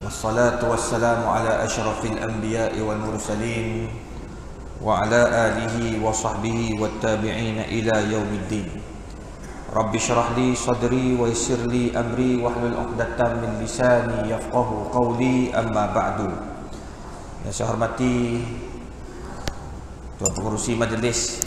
Wassalatu wassalamu ala asyrafil anbiya'i wal mursalin wa ala alihi wa sahbihi wat tabi'ina ila yaumiddin. Rabbi syrah li sadri wa yassir li amri wahlul 'uqdatam min lisani yafqahu qawli, amma ba'du. Yang saya hormati Tuan Pengerusi Majlis,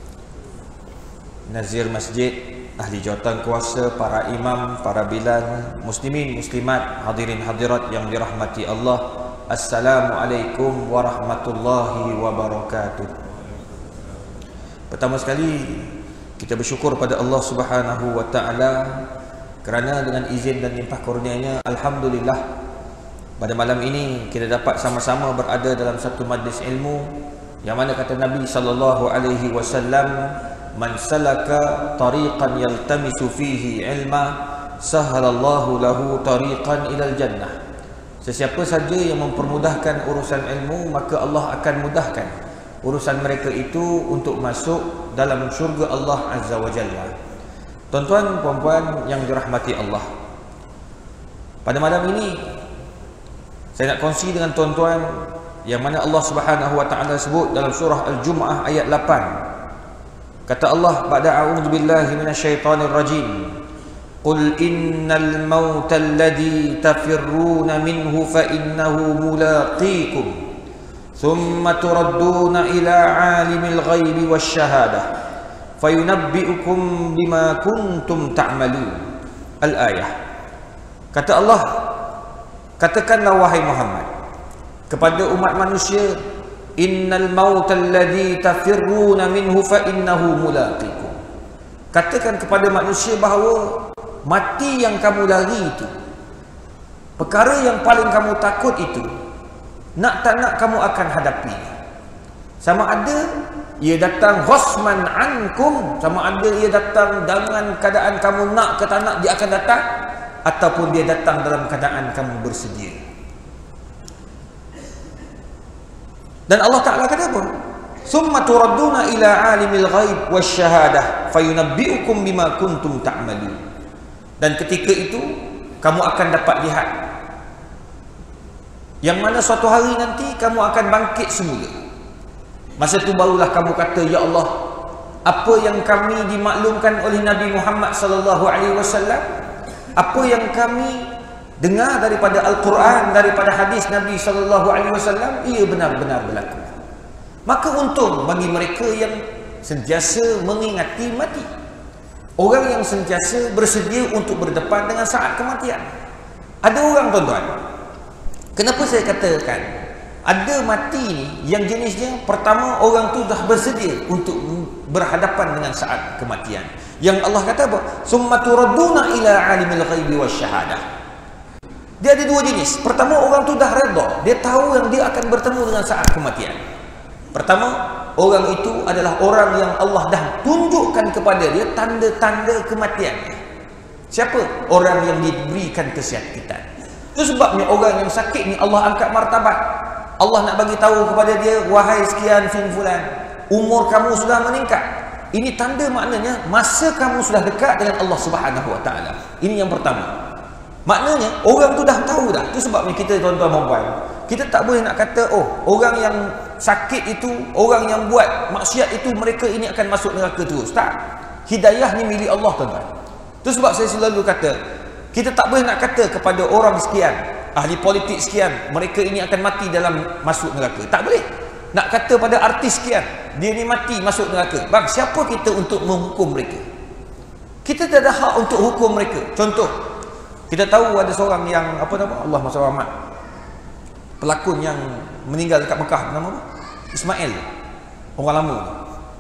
Nazir Masjid, ahli jawatan kuasa, para imam, para bilan, muslimin, muslimat, hadirin hadirat yang dirahmati Allah. Assalamualaikum warahmatullahi wabarakatuh. Pertama sekali kita bersyukur pada Allah Subhanahu wa taala kerana dengan izin dan limpah kurnianya, alhamdulillah, pada malam ini kita dapat sama-sama berada dalam satu majlis ilmu yang mana kata Nabi sallallahu alaihi wasallam, man salaka tariqan yaltamisu fihi ilma sahalallahu lahu tariqan ilal jannah. Sesiapa saja yang mempermudahkan urusan ilmu, maka Allah akan mudahkan urusan mereka itu untuk masuk dalam syurga Allah Azza wa Jalla. Tuan-tuan, puan-puan yang dirahmati Allah, pada malam ini saya nak kongsi dengan tuan-tuan yang mana Allah Subhanahu wa taala sebut dalam surah Al-Jumu'ah ayat 8. Kata Allah, ba'da a'udzu billahi minasyaitonir rajim, qul innal mauta alladhi tafirruna minhu fa innahu mulaqikum thumma turadduna ila 'alimil ghaibi wasyahadah fayunabbi'ukum bima kuntum ta'malun. Al-ayah. Kata Allah, katakanlah wahai Muhammad kepada umat manusia, innal mauta alladhi tafirruna minhu fa innahu mulaqikum. Katakan kepada manusia bahawa mati yang kamu lari itu, perkara yang paling kamu takut itu, nak tak nak kamu akan hadapi. Sama ada ia datang ghasman ankum, sama ada ia datang dengan keadaan kamu nak ke tak nak, dia akan datang, ataupun dia datang dalam keadaan kamu bersedia. Dan Allah Ta'ala kata apa? Summa turadduna ila alimil ghaib wasyahadah fayunabbi'ukum bima kuntum ta'malun. Dan ketika itu kamu akan dapat lihat yang mana suatu hari nanti kamu akan bangkit semula. Masa itu barulah kamu kata, ya Allah, apa yang kami dimaklumkan oleh Nabi Muhammad sallallahu alaihi wasallam, apa yang kami dengar daripada Al-Quran, daripada hadis Nabi SAW, ia benar-benar berlaku. Maka untung bagi mereka yang sentiasa mengingati mati, orang yang sentiasa bersedia untuk berdepan dengan saat kematian. Ada orang, tuan-tuan, kenapa saya katakan ada mati ni yang jenisnya, pertama, orang tu dah bersedia untuk berhadapan dengan saat kematian. Yang Allah kata apa? Summa turadduna ila alimil ghaibi wasyahadah. Dia ada dua jenis. Pertama, orang tu dah redha, dia tahu yang dia akan bertemu dengan saat kematian. Pertama, orang itu adalah orang yang Allah dah tunjukkan kepada dia tanda-tanda kematiannya. Siapa? Orang yang diberikan kesakitan. Itu sebabnya orang yang sakit ni Allah angkat martabat. Allah nak bagi tahu kepada dia, wahai sekian fin fulan, umur kamu sudah meningkat. Ini tanda, maknanya masa kamu sudah dekat dengan Allah Subhanahu wa taala. Ini yang pertama. Maknanya orang tu dah tahu dah. Itu sebabnya kita, tuan-tuan dan puan, kita tak boleh nak kata, oh, orang yang sakit itu, orang yang buat maksiat itu, mereka ini akan masuk neraka terus. Tak. Hidayah ni milik Allah, tuan-tuan. Itu sebab saya selalu kata, kita tak boleh nak kata kepada orang sekian, ahli politik sekian, mereka ini akan mati dalam masuk neraka. Tak boleh. Nak kata pada artis sekian, dia ni mati masuk neraka. Bang, siapa kita untuk menghukum mereka? Kita tak ada hak untuk hukum mereka. Contoh, kita tahu ada seorang yang, apa nama? Allah Masya Rahmat, pelakon yang meninggal dekat Mekah, nama apa? Ismail. Orang lama tu.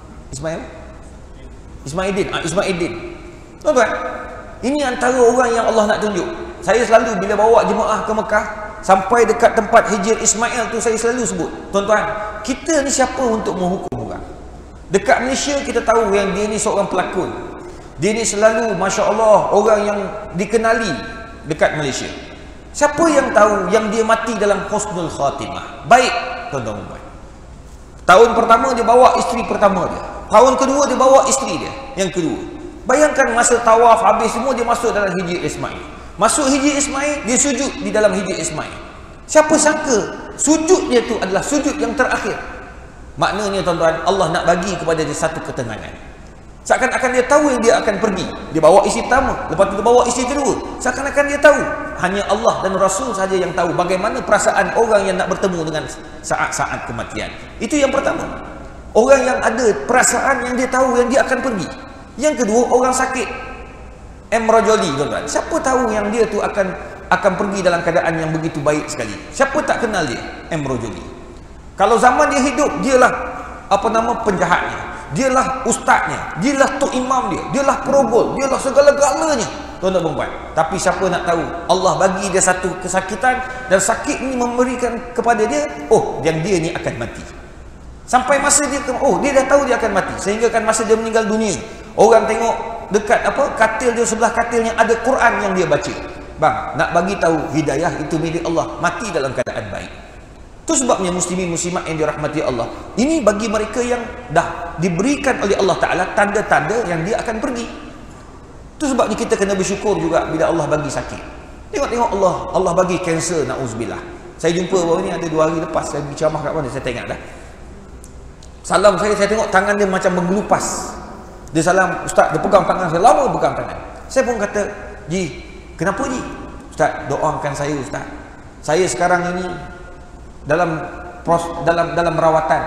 Ismaiddin. Tuan-tuan, ini antara orang yang Allah nak tunjuk. Saya selalu bila bawa jemaah ke Mekah, sampai dekat tempat hijir Ismail tu, saya selalu sebut, tuan-tuan, kita ni siapa untuk menghukum orang? Dekat Malaysia kita tahu yang dia ni seorang pelakon. Dia ni selalu, Masya Allah, orang yang dikenali dekat Malaysia. Siapa yang tahu yang dia mati dalam husnul khatimah, baik, tuan-tuan. Tahun pertama dia bawa isteri pertama dia, tahun kedua dia bawa isteri dia yang kedua. Bayangkan masa tawaf habis semua, dia masuk dalam hijir Ismail. Masuk hijir Ismail, dia sujud di dalam hijir Ismail. Siapa sangka sujud dia tu adalah sujud yang terakhir. Maknanya tuan-tuan, Allah nak bagi kepada dia satu ketenangan. Seakan-akan dia tahu yang dia akan pergi. Dia bawa isteri pertama, lepas tu dia bawa isteri kedua. Seakan-akan dia tahu. Hanya Allah dan Rasul saja yang tahu bagaimana perasaan orang yang nak bertemu dengan saat-saat kematian. Itu yang pertama. Orang yang ada perasaan yang dia tahu yang dia akan pergi. Yang kedua, orang sakit emrojoli, tuan-tuan. Siapa tahu yang dia tu akan pergi dalam keadaan yang begitu baik sekali? Siapa tak kenal dia? Emrojoli. Kalau zaman dia hidup, dialah penjahatnya, dialah ustaznya, dialah tok imam dia, dialah perogol, dialah segala-galanya, tuan-tuan perempuan. Tapi siapa nak tahu, Allah bagi dia satu kesakitan, dan sakit ni memberikan kepada dia, yang dia ni akan mati. Sampai masa dia dia dah tahu dia akan mati, sehingga kan masa dia meninggal dunia, orang tengok dekat katil dia, sebelah katilnya ada Quran yang dia baca. Bang, nak bagi tahu hidayah itu milik Allah, mati dalam keadaan baik. Itu sebabnya muslimin muslimat yang dirahmati Allah, ini bagi mereka yang dah diberikan oleh Allah Ta'ala tanda-tanda yang dia akan pergi. Itu sebabnya kita kena bersyukur juga bila Allah bagi sakit. Tengok-tengok Allah bagi kanser, na'uzubillah. Saya jumpa baru ni, ada 2 hari lepas saya pergi ceramah kat mana, saya tengok dah. Salam saya tengok tangan dia macam menggelupas. Dia salam, ustaz, dia pegang tangan saya, lama pegang tangan. Saya pun kata, Ji, kenapa Ji? Ustaz, doakan saya ustaz. Saya sekarang ini dalam rawatan,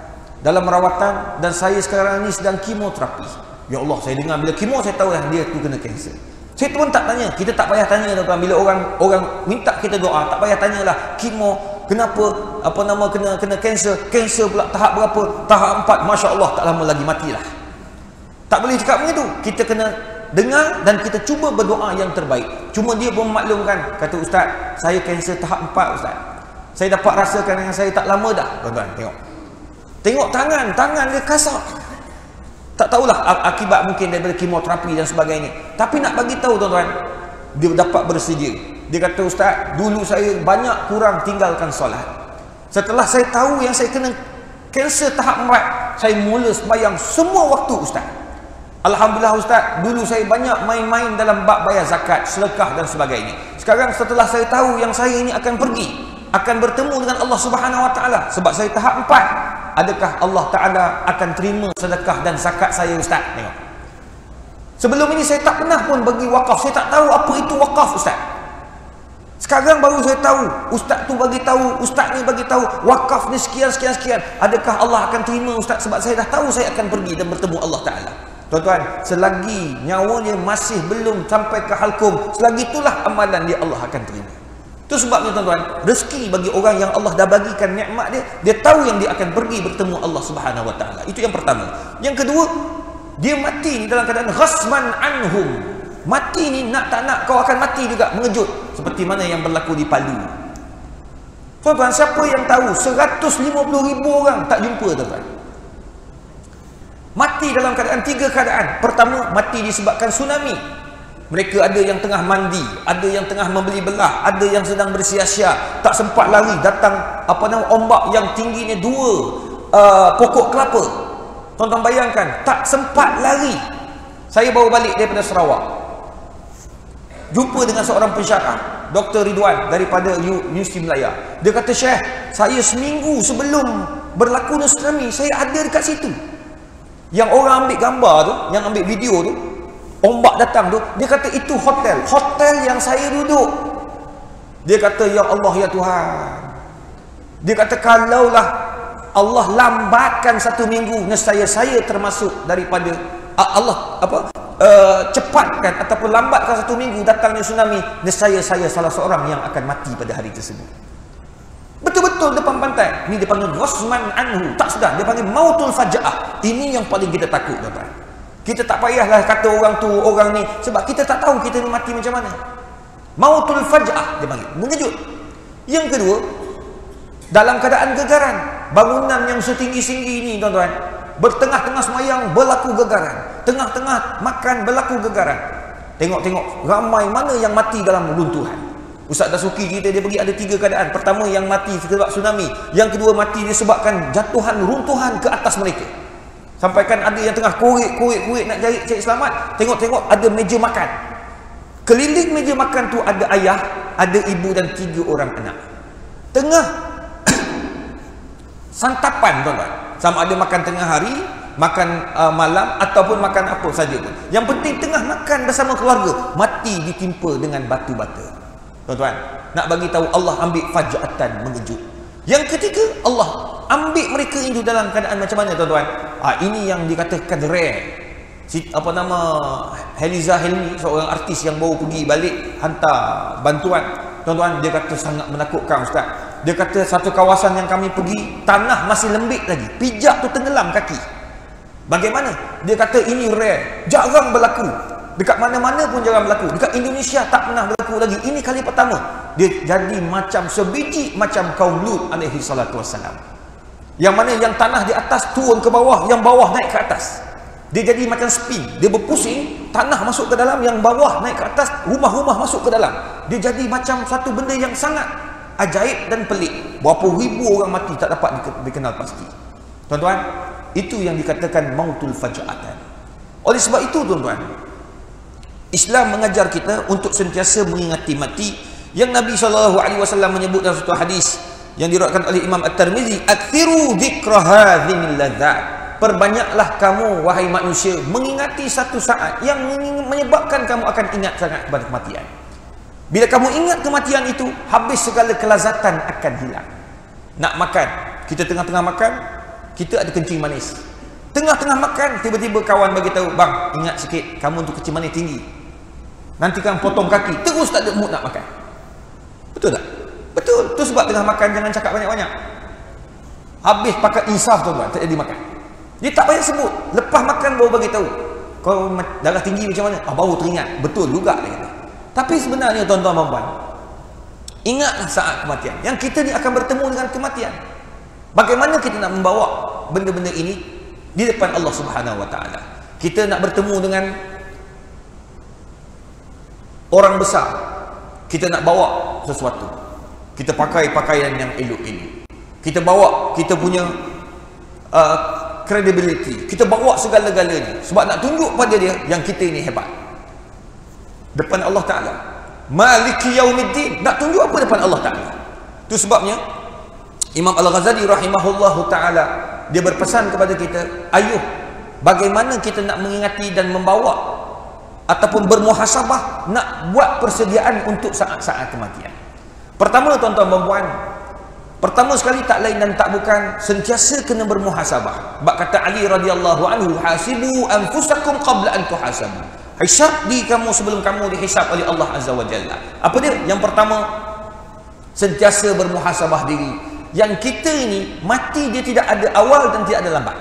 dan saya sekarang ini sedang kemoterapi. Ya Allah, saya dengar bila kemo saya tahu yang dia tu kena kanser. Saya pun tak tanya, kita tak payah tanya tuan-tuan. Bila orang minta kita doa, tak payah tanyalah kemo kenapa kena kanser pula tahap berapa, tahap 4, masya-Allah tak lama lagi matilah. Tak boleh cakap begitu. Kita kena dengar dan kita cuba berdoa yang terbaik. Cuma dia pun memaklumkan, kata ustaz, saya kanser tahap 4 ustaz. Saya dapat rasakan dengan saya tak lama dah. Tuan-tuan tengok tangan dia kasar. Tak tahulah akibat mungkin daripada kemoterapi dan sebagainya. Tapi nak bagi tahu tuan-tuan, dia dapat bersedia. Dia kata, ustaz, dulu saya banyak kurang tinggalkan solat. Setelah saya tahu yang saya kena kanser tahap 4, saya mula sembahyang semua waktu ustaz. Alhamdulillah ustaz, dulu saya banyak main-main dalam bab bayar zakat, sedekah dan sebagainya. Sekarang setelah saya tahu yang saya ini akan pergi, akan bertemu dengan Allah Subhanahu Wa Taala, sebab saya tahap 4, adakah Allah Taala akan terima sedekah dan zakat saya ustaz? Tengok. Sebelum ini saya tak pernah pun bagi wakaf, saya tak tahu apa itu wakaf ustaz. Sekarang baru saya tahu, ustaz tu bagi tahu, ustaz ni bagi tahu wakaf ni sekian. Adakah Allah akan terima ustaz? Sebab saya dah tahu saya akan pergi dan bertemu Allah Taala. Tuan-tuan, selagi nyawanya masih belum sampai ke halkum, selagi itulah amalan dia Allah akan terima. Itu sebabnya tuan-tuan, rezeki bagi orang yang Allah dah bagikan nikmat dia tahu yang dia akan pergi bertemu Allah Subhanahu Wa Taala. Itu yang pertama. Yang kedua, dia mati ni dalam keadaan ghasman anhum. Mati ni nak tak nak kau akan mati juga, mengejut, seperti mana yang berlaku di Palu. Tuan-tuan, siapa yang tahu 150,000 orang tak jumpa tuan-tuan. Mati dalam keadaan 3 keadaan. Pertama, mati disebabkan tsunami. Mereka ada yang tengah mandi, ada yang tengah membeli belah, ada yang sedang bersia-sia, tak sempat lari, datang ombak yang tingginya 2 pokok kelapa. Tuan-tuan bayangkan, tak sempat lari. Saya baru balik daripada Sarawak, jumpa dengan seorang pensyarah, Dr. Ridwan daripada Universiti Melaya. Dia kata, Syekh, saya seminggu sebelum berlaku tsunami, saya ada dekat situ. Yang orang ambil gambar tu, yang ambil video tu, ombak datang tu, dia kata itu hotel yang saya duduk. Dia kata, ya Allah ya Tuhan, dia kata kalaulah Allah lambatkan 1 minggu, nescaya saya termasuk daripada Allah cepatkan ataupun lambatkan 1 minggu datangnya tsunami, nescaya saya salah seorang yang akan mati pada hari tersebut. Betul-betul depan pantai. Ini dipanggil ghasman anhu, tak sedar, dia panggil mautul faja'ah. Ini yang paling kita takut tuan-tuan. Kita tak payahlah kata orang tu, orang ni, sebab kita tak tahu kita ni mati macam mana. Mautul faj'ah dia panggil, mengejut. Yang kedua, dalam keadaan gegaran, bangunan yang setinggi-tinggi ini tuan-tuan, bertengah-tengah semayang berlaku gegaran, tengah-tengah makan berlaku gegaran. Tengok-tengok ramai mana yang mati dalam runtuhan. Ustaz Dasuki kita, dia bagi ada 3 keadaan. Pertama, yang mati sebab tsunami. Yang kedua, mati disebabkan jatuhan runtuhan ke atas mereka. Sampaikan ada yang tengah korek nak cari selamat. Tengok-tengok ada meja makan. Keliling meja makan tu ada ayah, ada ibu dan 3 orang anak. tengah santapan, tuan-tuan, sama ada makan tengah hari, makan malam, ataupun makan apa saja pun, yang penting tengah makan bersama keluarga, mati ditimpa dengan batu bata. Tuan-tuan, nak bagi tahu Allah ambil faja'atan, mengejut. Yang ketiga, Allah ambil mereka itu dalam keadaan macam mana, tuan-tuan? Ini yang dikatakan rare. Apa nama, Heliza Helmi, seorang artis yang baru pergi balik hantar bantuan, tuan-tuan, dia kata sangat menakutkan, Ustaz. Dia kata satu kawasan yang kami pergi, tanah masih lembik lagi, pijak tu tenggelam kaki. Bagaimana? Dia kata ini rare, jarang berlaku, dekat mana-mana pun jarang berlaku, dekat Indonesia tak pernah berlaku lagi, ini kali pertama. Dia jadi macam sebiji macam kaum Lut alaihi salatu wassalam, yang mana yang tanah di atas turun ke bawah, yang bawah naik ke atas. Dia jadi macam spin, dia berpusing, tanah masuk ke dalam, yang bawah naik ke atas, rumah-rumah masuk ke dalam. Dia jadi macam satu benda yang sangat ajaib dan pelik. Berapa ribu orang mati tak dapat dikenal pasti. Tuan-tuan, itu yang dikatakan mautul faja'atan. Oleh sebab itu, tuan-tuan, Islam mengajar kita untuk sentiasa mengingati mati, yang Nabi SAW menyebut dalam satu hadis yang diriwayatkan oleh Imam At-Tirmizi, "Aktsiru dzikra hadzimil ladzat." Perbanyaklah kamu, wahai manusia, mengingati satu saat yang menyebabkan kamu akan ingat sangat kepada kematian. Bila kamu ingat kematian itu, habis segala kelazatan akan hilang. Nak makan, kita tengah-tengah makan, kita ada kencing manis. Tengah-tengah makan, tiba-tiba kawan bagi tahu, "Bang, ingat sikit, kamu untuk kencing manis tinggi. Nanti kan potong kaki." Terus tak ada mood nak makan. Betul tak? Betul. Tu sebab tengah makan jangan cakap banyak-banyak. Habis pakai insaf, tuan-tuan, tak jadi makan. Dia tak payah sebut, lepas makan baru bagi tahu, "Kau darah tinggi macam mana?" Baru teringat. Betul juga dia kata. Tapi sebenarnya, tuan-tuan dan puan, ingatlah saat kematian, yang kita ni akan bertemu dengan kematian. Bagaimana kita nak membawa benda-benda ini di depan Allah Subhanahu wa taala? Kita nak bertemu dengan orang besar, kita nak bawa sesuatu, kita pakai pakaian yang elok-elok, kita bawa kita punya credibility, kita bawa segala-galanya sebab nak tunjuk pada dia yang kita ini hebat depan Allah Ta'ala. Maliki yaumiddin, nak tunjuk apa depan Allah Ta'ala. Itu sebabnya Imam Al-Ghazali rahimahullahu ta'ala, dia berpesan kepada kita, ayuh, bagaimana kita nak mengingati dan membawa ataupun bermuhasabah, nak buat persediaan untuk saat-saat kematian. Pertama, tuan-tuan dan puan, pertama sekali tak lain dan tak bukan, sentiasa kena bermuhasabah. Bab kata Ali radhiyallahu anhu, "Hasibu anfusakum qabla an tuhasabu." Hisab diri kamu sebelum kamu dihisab oleh Allah Azza wa Jalla. Apa dia? Yang pertama, sentiasa bermuhasabah diri. Yang kita ini mati dia tidak ada awal dan tidak ada lambat.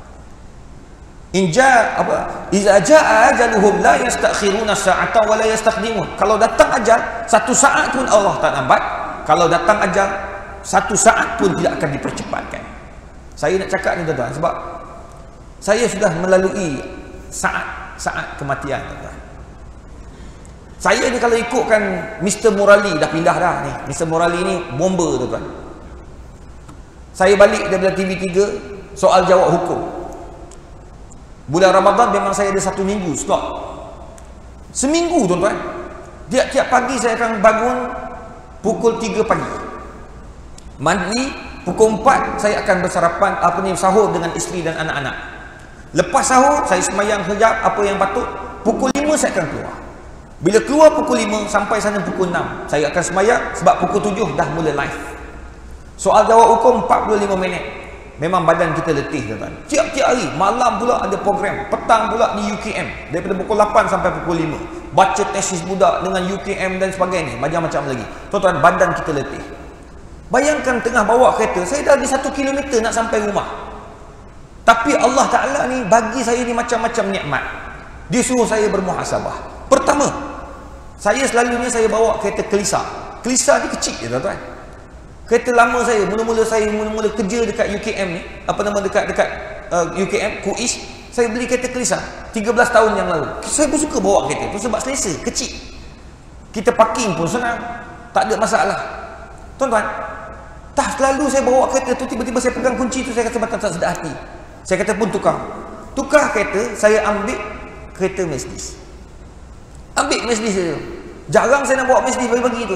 Iza jaa ajaluhum la yastakhiruna sa'atan wa la yastaqdimun. Kalau datang ajal, satu saat pun Allah tak lambat. Kalau datang ajal, satu saat pun tidak akan dipercepatkan. Saya nak cakap ni, tuan-tuan, sebab saya sudah melalui saat kematian, tuan-tuan. Saya ni kalau ikutkan Mr. Murali, dah pindah dah ni. Mr. Murali ni bomber, tuan-tuan. Saya balik daripada TV3 soal jawab hukum. Bulan Ramadan memang saya ada 1 minggu slot. Seminggu, tuan-tuan. Tiap-tiap pagi saya akan bangun pukul 3 pagi. Mandi pukul 4 saya akan bersarapan, sahur dengan isteri dan anak-anak. Lepas sahur saya sembahyang sekejap apa yang patut, pukul 5 saya akan keluar. Bila keluar pukul 5 sampai sana pukul 6 saya akan sembahyang, sebab pukul 7 dah mula live. Soal jawab hukum 45 minit. Memang badan kita letih, tuan-tuan. Tiap-tiap hari, malam pula ada program, petang pula di UKM daripada pukul 8 sampai pukul 5. Baca tesis budak dengan UKM dan sebagainya, macam-macam lagi. Tuan-tuan, badan kita letih. Bayangkan tengah bawa kereta, saya dah di 1 kilometer nak sampai rumah. Tapi Allah Ta'ala ni bagi saya ni macam-macam nikmat. Dia suruh saya bermuhasabah. Pertama, saya selalunya saya bawa kereta Kelisa. Kelisa ni kecil je, tuan-tuan. Kereta lama saya, mula-mula kerja dekat UKM ni, dekat UKM, Kuis, saya beli kereta Kelisa 13 tahun yang lalu. Saya pun suka bawa kereta tu sebab selesa, kecil. Kita parking pun senang, tak ada masalah. Tuan-tuan, tak selalu saya bawa kereta tu, tiba-tiba saya pegang kunci tu, saya kata macam tak sedar hati. Saya kata pun tukar kereta, saya ambil kereta Mercedes. Ambil Mercedes saja. Jarang saya nak bawa Mercedes bagi-bagi tu.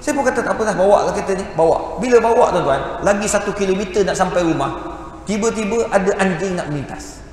Saya pun kata tak apalah, bawa lah kereta ni, bawa. Bila bawa tuan-tuan, lagi 1 kilometer nak sampai rumah, tiba-tiba ada anjing nak melintas.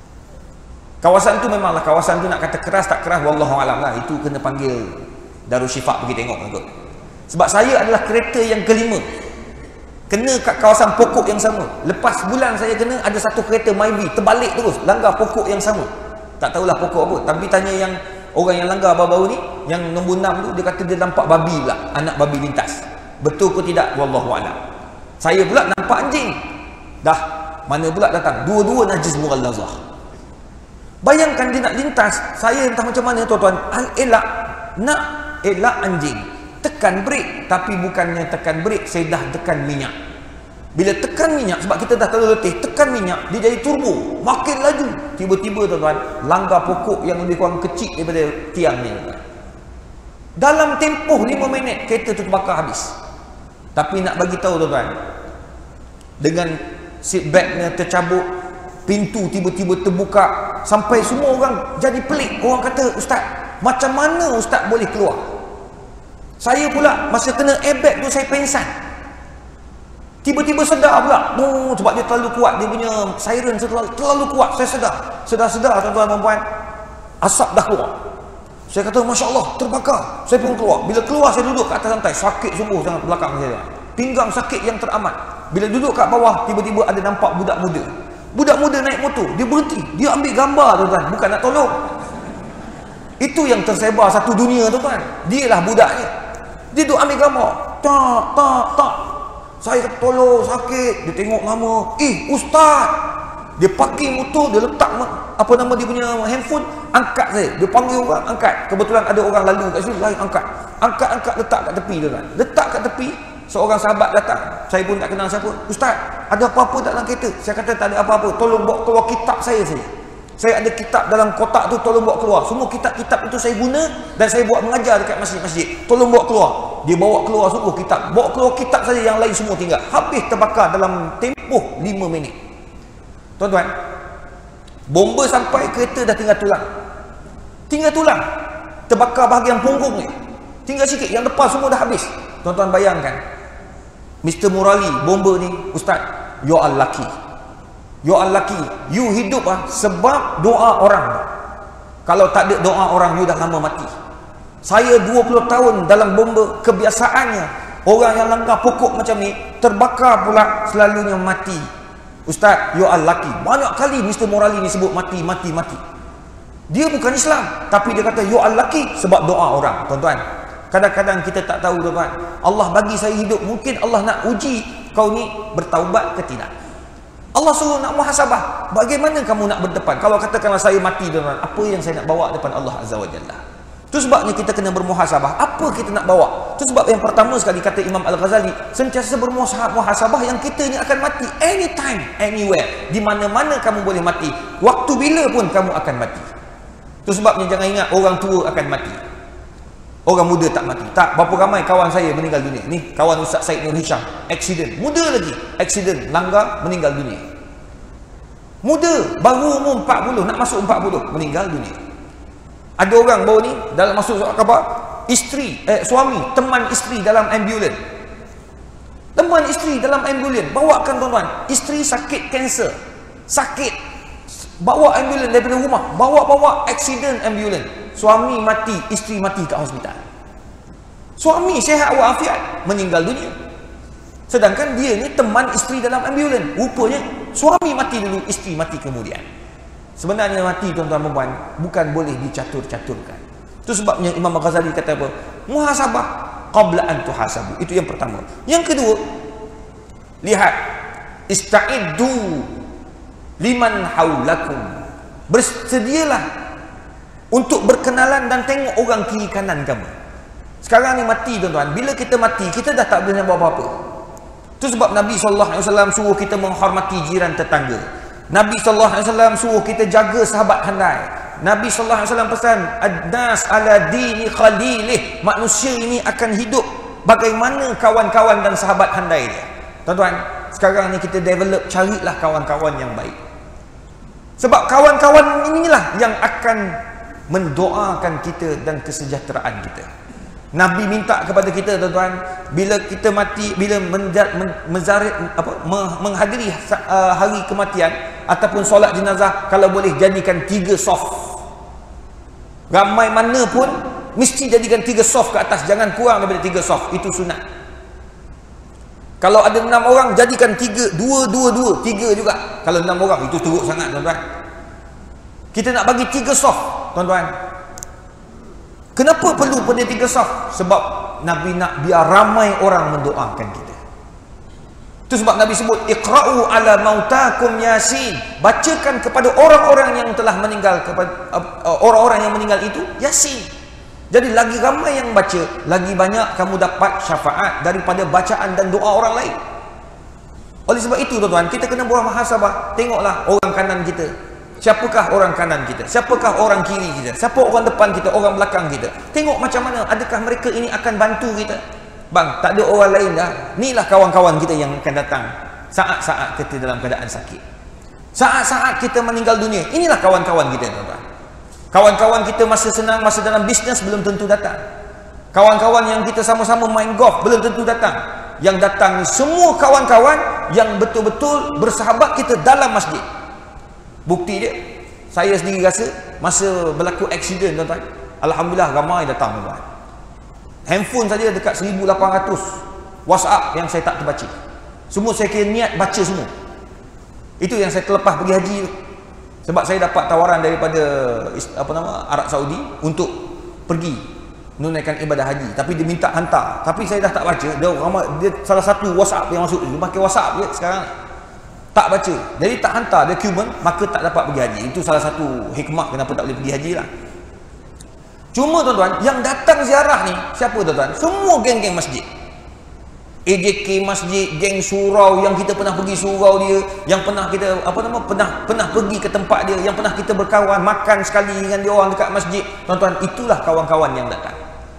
Kawasan tu memanglah, kawasan tu nak kata keras tak keras, wallahualam lah, itu kena panggil Darussyifaq pergi tengok kot. Sebab saya adalah kereta yang kelima kena kat kawasan pokok yang sama. Lepas bulan saya kena, ada satu kereta Myvi terbalik terus, langgar pokok yang sama. Tak tahulah pokok apa, tapi tanya yang orang yang langgar baru-baru ni, yang nombor 6 tu, dia kata dia nampak babi pula, anak babi lintas. Betul ke tidak? Wallahualam. Saya pula nampak anjing. Dah, mana pula datang? Dua-dua najis mughallazah. Bayangkan dia nak lintas, saya entah macam mana tuan-tuan, nak elak anjing, tekan brek, tapi bukannya tekan brek, saya dah tekan minyak. Bila tekan minyak, sebab kita dah terlalu letih, tekan minyak, dia jadi turbo, makin laju. Tiba-tiba tuan-tuan, langgar pokok yang lebih kurang kecil daripada tiang ni. Dalam tempoh 5 minit, kereta tu terbakar habis. Tapi nak bagi tahu tuan-tuan, dengan seat backnya tercabut, pintu tiba-tiba terbuka, sampai semua orang jadi pelik. Orang kata, "Ustaz, macam mana Ustaz boleh keluar?" Saya pula masa kena airbag tu saya pengsan. Tiba-tiba sedar pula. Oh, sebab dia terlalu kuat, dia punya siren terlalu kuat. Saya sedar tuan-tuan dan puan, asap dah keluar. Saya kata, "Masya Allah, terbakar." Saya pun keluar. Bila keluar, saya duduk kat atas lantai, sakit sungguh sangat belakang saya. Pinggang sakit yang teramat. Bila duduk kat bawah, tiba-tiba ada nampak budak muda. Budak muda naik motor, dia berhenti, dia ambil gambar tuan-tuan, bukan nak tolong. Itu yang tersebar satu dunia tuan-tuan. Dialah budaknya. Dia duduk ambil gambar. Tak. Saya kata, "Tolong, sakit." Dia tengok lama. Ustaz. Dia parking motor, dia letak apa nama dia punya handphone, angkat saya. Dia panggil orang, angkat. Kebetulan ada orang lalu kat situ, lain angkat. Angkat, letak kat tepi tuan-tuan. Letak kat tepi, seorang sahabat datang. Saya pun tak kenal siapa. "Ustaz, ada apa-apa tak dalam kereta?" Saya kata, "Tak ada apa-apa. Tolong bawa keluar kitab saya saja. Saya ada kitab dalam kotak tu, tolong bawa keluar. Semua kitab-kitab itu saya guna dan saya buat mengajar dekat masjid-masjid. Tolong bawa keluar." Dia bawa keluar semua kitab. Bawa keluar kitab saja, yang lain semua tinggal. Habis terbakar dalam tempoh 5 minit. Tuan-tuan, bomba sampai, kereta dah tinggal tulang. Terbakar bahagian punggung ni. Tinggal sikit, yang depan semua dah habis. Tuan-tuan bayangkan, Mr. Murali, bomba ni, "Ustaz, you are lucky. You are lucky. You hidup sebab doa orang. Kalau tak ada doa orang, you dah lama mati." Saya 20 tahun dalam bomba, kebiasaannya orang yang langgar pokok macam ni, terbakar pula selalunya mati. "Ustaz, you are lucky." Banyak kali Mr. Murali ni sebut mati. Dia bukan Islam, tapi dia kata you are lucky sebab doa orang. Tuan-tuan, kadang-kadang kita tak tahu tuan-tuan, Allah bagi saya hidup, mungkin Allah nak uji kau ni bertaubat ke tidak. Allah suruh nak muhasabah. Bagaimana kamu nak berdepan? Kalau katakanlah saya mati tuan-tuan, apa yang saya nak bawa depan Allah Azza wa Jalla? Itu sebabnya kita kena bermuhasabah. Apa kita nak bawa? Itu sebab yang pertama sekali kata Imam Al-Ghazali, sentiasa bermuhasabah yang kita ni akan mati anytime, anywhere. Di mana-mana kamu boleh mati. Waktu bila pun kamu akan mati. Itu sebabnya jangan ingat orang tua akan mati, orang muda tak mati. Tak, berapa ramai kawan saya meninggal dunia. Ni kawan Ustaz Said Nur Hisham, aksiden, muda lagi, aksiden, langgar, meninggal dunia. Muda, baru umur 40, nak masuk 40, meninggal dunia. Ada orang baru ni, dalam masuk surat khabar, suami, teman isteri dalam ambulan. Teman isteri dalam ambulan, bawakan tuan-tuan, isteri sakit kanser, sakit, bawa ambulan daripada rumah, bawa aksiden ambulan, suami mati, isteri mati kat hospital. Suami sihat walafiat, meninggal dunia. Sedangkan dia ni teman isteri dalam ambulan. Rupanya suami mati dulu, isteri mati kemudian. Sebenarnya mati tuan-tuan dan puan bukan boleh dicatur-caturkan. Itu sebabnya Imam Al-Ghazali kata apa? Muhasabah qabla an tuhasabu. Itu yang pertama. Yang kedua, lihat, ista'iddu liman haulakum. Bersedialah untuk berkenalan dan tengok orang kiri kanan kamu. Sekarang ni mati tuan-tuan, bila kita mati, kita dah tak boleh nak buat apa-apa. Itu sebab Nabi SAW suruh kita menghormati jiran tetangga. Nabi SAW suruh kita jaga sahabat handai. Nabi SAW pesan, "Ad-nas ala dini khalilih." Manusia ini akan hidup bagaimana kawan-kawan dan sahabat handai dia. Tuan-tuan, sekarang ni kita develop, carilah kawan-kawan yang baik. Sebab kawan-kawan inilah yang akan mendoakan kita dan kesejahteraan kita. Nabi minta kepada kita tuan-tuan, bila kita mati, bila menghadiri hari kematian ataupun solat jenazah, kalau boleh jadikan 3 soft. Ramai mana pun mesti jadikan 3 soft ke atas, jangan kurang daripada 3 soft. Itu sunat. Kalau ada 6 orang, jadikan 3, 2, 2, 2, 3 juga. Kalau 6 orang, itu teruk sangat tuan-tuan. Kita nak bagi 3 soft tuan-tuan. Kenapa perlu pada 3 saf? Sebab Nabi nak biar ramai orang mendoakan kita. Itu sebab Nabi sebut, iqra'u ala mautakum yasin. Bacakan kepada orang-orang yang telah meninggal, kepada orang-orang yang meninggal itu yasin. Jadi lagi ramai yang baca, lagi banyak kamu dapat syafaat daripada bacaan dan doa orang lain. Oleh sebab itu tuan-tuan, kita kena buat muhasabah. Tengoklah orang kanan kita. Siapakah orang kanan kita? Siapakah orang kiri kita? Siapa orang depan kita? Orang belakang kita? Tengok macam mana. Adakah mereka ini akan bantu kita? Bang, tak ada orang lain dah. Inilah kawan-kawan kita yang akan datang saat-saat kita dalam keadaan sakit. Saat-saat kita meninggal dunia. Inilah kawan-kawan kita, tuan-tuan. Kawan-kawan kita masa senang, masa dalam bisnes belum tentu datang. Kawan-kawan yang kita sama-sama main golf belum tentu datang. Yang datang ni semua kawan-kawan yang betul-betul bersahabat kita dalam masjid. Bukti dia, saya sendiri rasa masa berlaku aksiden tuan-tuan, alhamdulillah ramai datang tuan-tuan. Handphone saja dekat 1800 WhatsApp yang saya tak terbaca. Semua saya kira niat baca semua. Itu yang saya terlepas pergi haji tu. Sebab saya dapat tawaran daripada Arab Saudi untuk pergi menunaikan ibadah haji, tapi dia minta hantar, tapi saya dah tak baca. Dia salah satu WhatsApp yang masuk, dia pakai WhatsApp je sekarang. Tak baca, jadi tak hantar dokumen, maka tak dapat pergi haji. Itu salah satu hikmah kenapa tak boleh pergi haji lah. Cuma tuan-tuan, yang datang ziarah ni siapa tuan-tuan? Semua geng-geng masjid. AJK masjid, geng surau yang kita pernah pergi surau dia, yang pernah kita pernah pergi ke tempat dia, yang pernah kita berkawan, makan sekali dengan dia orang dekat masjid. Tuan-tuan, itulah kawan-kawan yang datang.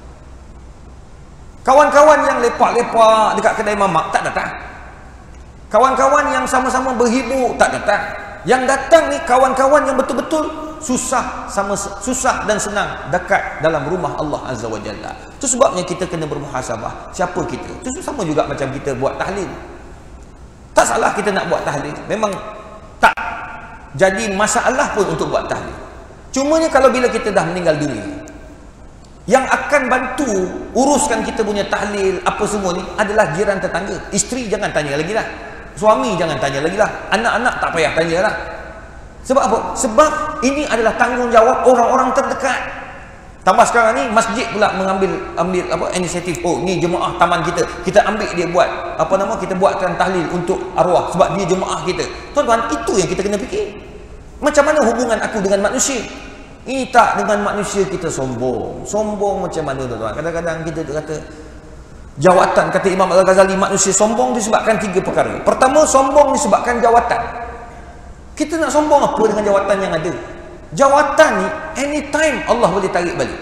Kawan-kawan yang lepak-lepak dekat kedai mamak tak datang. Kawan-kawan yang sama-sama berhibur tak datang. Yang datang ni kawan-kawan yang betul-betul susah dan senang dekat dalam rumah Allah Azza wa Jalla. Itu sebabnya kita kena bermuhasabah. Siapa kita? Itu sama juga macam kita buat tahlil. Tak salah kita nak buat tahlil. Memang tak jadi masalah pun untuk buat tahlil. Cumanya kalau bila kita dah meninggal dunia, yang akan bantu uruskan kita punya tahlil apa semua ni adalah jiran tetangga. Isteri jangan tanya lagi lah. Suami jangan tanya lagi lah. Anak-anak tak payah tanya lah. Sebab apa? Sebab ini adalah tanggungjawab orang-orang terdekat. Tambah sekarang ni masjid pula ambil inisiatif. Oh, ni jemaah taman kita. Kita ambil dia buat kita buatkan tahlil untuk arwah sebab dia jemaah kita. Tuan-tuan, itu yang kita kena fikir. Macam mana hubungan aku dengan manusia? Ini tak, dengan manusia kita sombong. Sombong macam mana tuan-tuan? Kadang-kadang kita kata jawatan, kata Imam Al-Ghazali, manusia sombong disebabkan 3 perkara. Pertama, sombong disebabkan jawatan. Kita nak sombong apa dengan jawatan yang ada? Jawatan ni anytime Allah boleh tarik balik.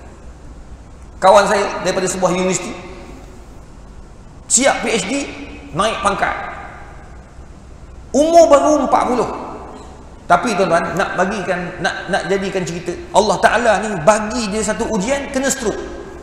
Kawan saya daripada sebuah universiti siap PhD, naik pangkat, umur baru 40. Tapi tuan-tuan, nak jadikan cerita, Allah Ta'ala ni bagi dia satu ujian, kena stroke.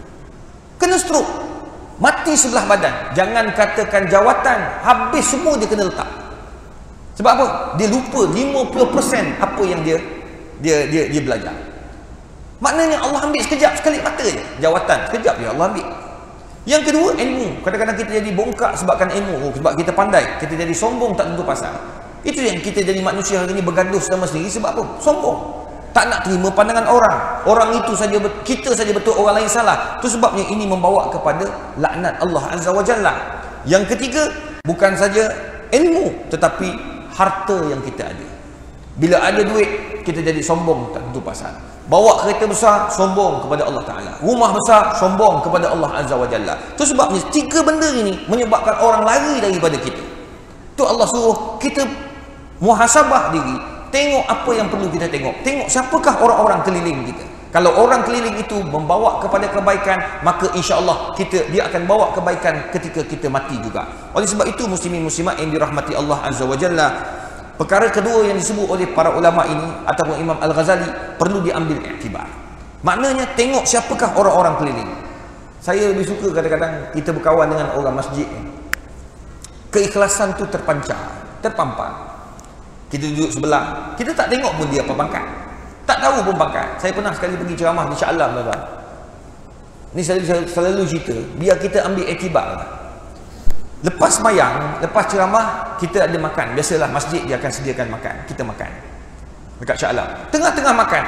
Mati sebelah badan. Jangan katakan jawatan, habis semua dia kena letak. Sebab apa? Dia lupa 50% apa yang dia belajar. Maknanya Allah ambil sekejap sekali mata je. Jawatan sekejap je Allah ambil. Yang kedua, ilmu. Kadang-kadang kita jadi bongkak sebabkan ilmu. Sebab kita pandai, kita jadi sombong tak tentu pasal. Itu yang kita jadi manusia hari ini bergaduh sama sendiri. Sebab apa? Sombong. Tak nak terima pandangan orang. Orang itu saja, kita saja betul, orang lain salah. Itu sebabnya ini membawa kepada laknat Allah Azza wa Jalla. Yang ketiga, bukan saja ilmu, tetapi harta yang kita ada. Bila ada duit, kita jadi sombong tak tentu pasal. Bawa kereta besar, sombong kepada Allah Ta'ala. Rumah besar, sombong kepada Allah Azza wa Jalla. Itu sebabnya 3 benda ini menyebabkan orang lari daripada kita. Itu Allah suruh kita muhasabah diri. Tengok apa yang perlu kita tengok. Tengok siapakah orang-orang keliling kita. Kalau orang keliling itu membawa kepada kebaikan, maka insya-Allah dia akan bawa kebaikan ketika kita mati juga. Oleh sebab itu, muslimin muslimat yang dirahmati Allah Azza wa Jalla, perkara kedua yang disebut oleh para ulama ini ataupun Imam Al-Ghazali perlu diambil iktibar. Maknanya tengok siapakah orang-orang keliling. Saya lebih suka kadang-kadang kita berkawan dengan orang masjid ni, keikhlasan tu terpampang. Kita duduk sebelah, kita tak tengok pun dia apa pangkat, tak tahu pun pangkat. Saya pernah sekali pergi ceramah di Shah Alam, tuan-tuan. Ni saya selalu cerita biar kita ambil iktibar. Lepas sembahyang, lepas ceramah, kita ada makan. Biasalah masjid dia akan sediakan makan, kita makan dekat Shah Alam. Tengah-tengah makan,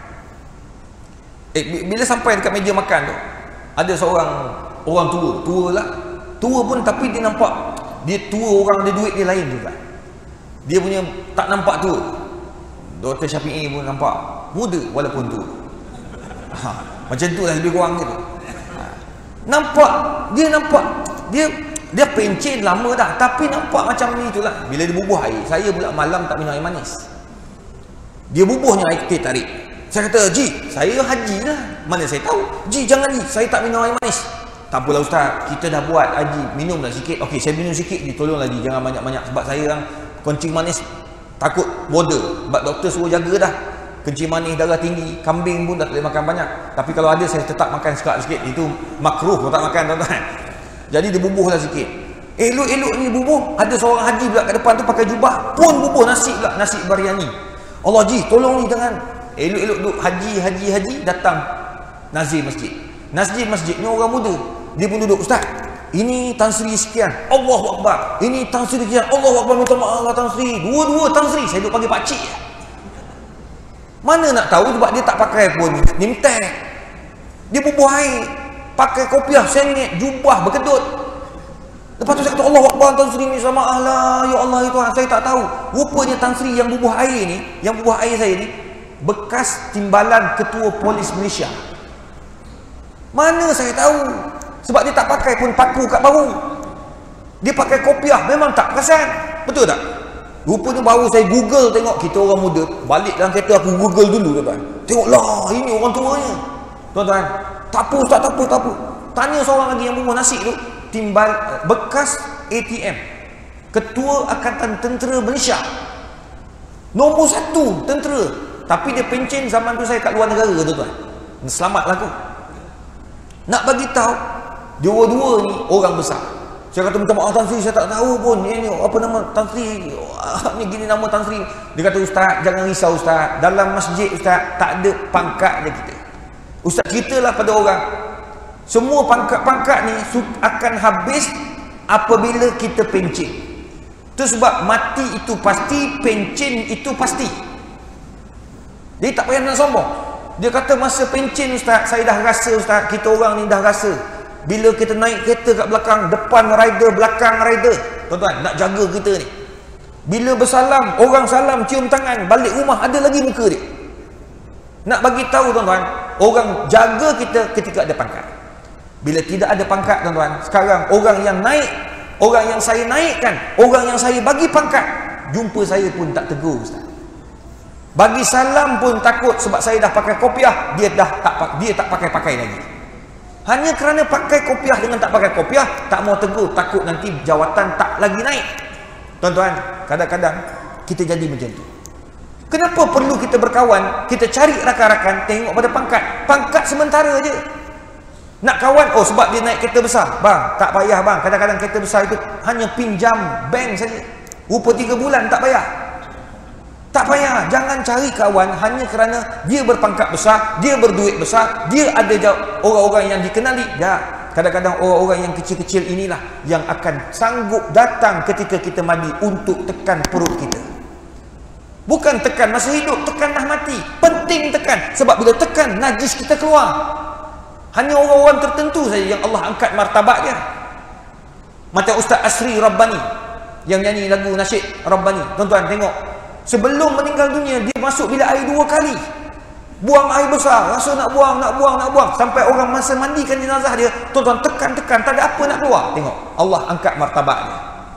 bila sampai dekat meja makan tu, ada seorang orang tua lah, tua pun tapi dia nampak dia tua, orang ada duit dia lain juga. Dia punya tak nampak tua. Dr. Syafi'i pun nampak muda walaupun tua. Macam tu lah lebih kurang gitu. Nampak dia pencen lama dah, tapi nampak macam ni itulah. Bila dia bubuh air, saya pula malam tak minum air manis. Dia bubuhnya air teh tarik. Saya kata, Ji, saya haji lah. Mana saya tahu? Ji, jangan Ji, saya tak minum air manis. Tak apalah Ustaz, kita dah buat haji, minumlah sikit. Okey, saya minum sikit Ji, tolonglah Ji, jangan banyak-banyak. Sebab saya orang kencing manis takut border. Sebab doktor suruh jaga dah. Kencing manis, darah tinggi, kambing pun dah tak boleh makan banyak. Tapi kalau ada, saya tetap makan sikit. Itu makruh kalau tak makan, tuan-tuan. Jadi dia bubuhlah sikit. Elok-elok ni bubuh, ada seorang haji pula kat depan tu pakai jubah, pun bubuh nasi pula, nasi biryani. Allah Ji, tolong ni jangan. Elok-elok duduk haji, datang nazir masjid ni orang muda, dia pun duduk, Ustaz, ini Tan Sri sekian, Allahu Akbar, ini Tan Sri sekian, Allahu Akbar, minta maaf lah Tan Sri, dua-dua Tan Sri. Saya duduk panggil pakcik. Mana nak tahu, sebab dia tak pakai pun nimtek, dia bubuh air, pakai kopiah sengit, jubah berkedut. Lepas tu saya kata, Allahu Akbar, Tan Sri ni sama Allah, ya Allah itu saya tak tahu. Rupanya Tan Sri yang bubuh air ni, yang bubuh air saya ni, bekas timbalan ketua polis Malaysia. Mana saya tahu, sebab dia tak pakai pun paku kat bahu, dia pakai kopiah, memang tak perasan. Betul tak? Rupanya baru saya google tengok, kita orang muda, balik dalam kereta aku google dulu, tuan-tuan. Tengoklah, ini orang tuanya, tuan-tuan. Tak apa Ustaz, tak apa. Tanya seorang lagi yang bubuh nasi tu, timbal bekas ATM, Ketua Angkatan Tentera Malaysia, nombor 1 tentera. Tapi dia pencen zaman tu saya kat luar negara, tuan-tuan. Selamatlah aku. Nak bagi tahu, dua-dua ni orang besar. Saya kata, minta maaf Tan Sri, saya tak tahu pun ni apa nama Tan Sri, ni gini nama Tan Sri. Dia kata, Ustaz, jangan risau Ustaz, dalam masjid Ustaz tak ada pangkat dia kita. Ustaz, kita lah pada orang, semua pangkat-pangkat ni akan habis apabila kita pencen. Itu sebab mati itu pasti, pencen itu pasti. Dia tak payah nak sombong. Dia kata, masa pencen Ustaz, saya dah rasa Ustaz, kita orang ni dah rasa. Bila kita naik kereta kat belakang, depan rider, belakang rider, tuan-tuan, nak jaga kita ni. Bila bersalam, orang salam, cium tangan, balik rumah ada lagi muka dia. Nak bagi tahu tuan-tuan, orang jaga kita ketika ada pangkat. Bila tidak ada pangkat, tuan-tuan, sekarang orang yang naik, orang yang saya naikkan, orang yang saya bagi pangkat, jumpa saya pun tak tegur Ustaz. Bagi salam pun takut, sebab saya dah pakai kopiah, dia tak pakai lagi. Hanya kerana pakai kopiah dengan tak pakai kopiah, tak mau tegur, takut nanti jawatan tak lagi naik. Tuan-tuan, kadang-kadang kita jadi macam tu. Kenapa perlu kita berkawan, kita cari rakan-rakan, tengok pada pangkat. Pangkat sementara je. Nak kawan, oh sebab dia naik kereta besar, bang, tak payah bang. Kadang-kadang kereta besar itu hanya pinjam bank saja, rupa 3 bulan, tak payah. Tak payah, jangan cari kawan hanya kerana dia berpangkat besar, dia berduit besar, dia ada orang-orang yang dikenali. Ya, kadang-kadang orang-orang yang kecil-kecil inilah yang akan sanggup datang ketika kita mati untuk tekan perut kita. Bukan tekan masa hidup, tekan dah mati. Penting tekan, sebab bila tekan, najis kita keluar. Hanya orang-orang tertentu saja yang Allah angkat martabatnya. Macam Ustaz Asri Rabbani yang nyanyi lagu nasyid Rabbani. Tuan-tuan tengok, sebelum meninggal dunia, dia masuk bilik air 2 kali. Buang air besar, rasa nak buang. Sampai orang masa mandikan jenazah dia, tuan-tuan tekan, tak ada apa nak keluar. Tengok, Allah angkat martabatnya.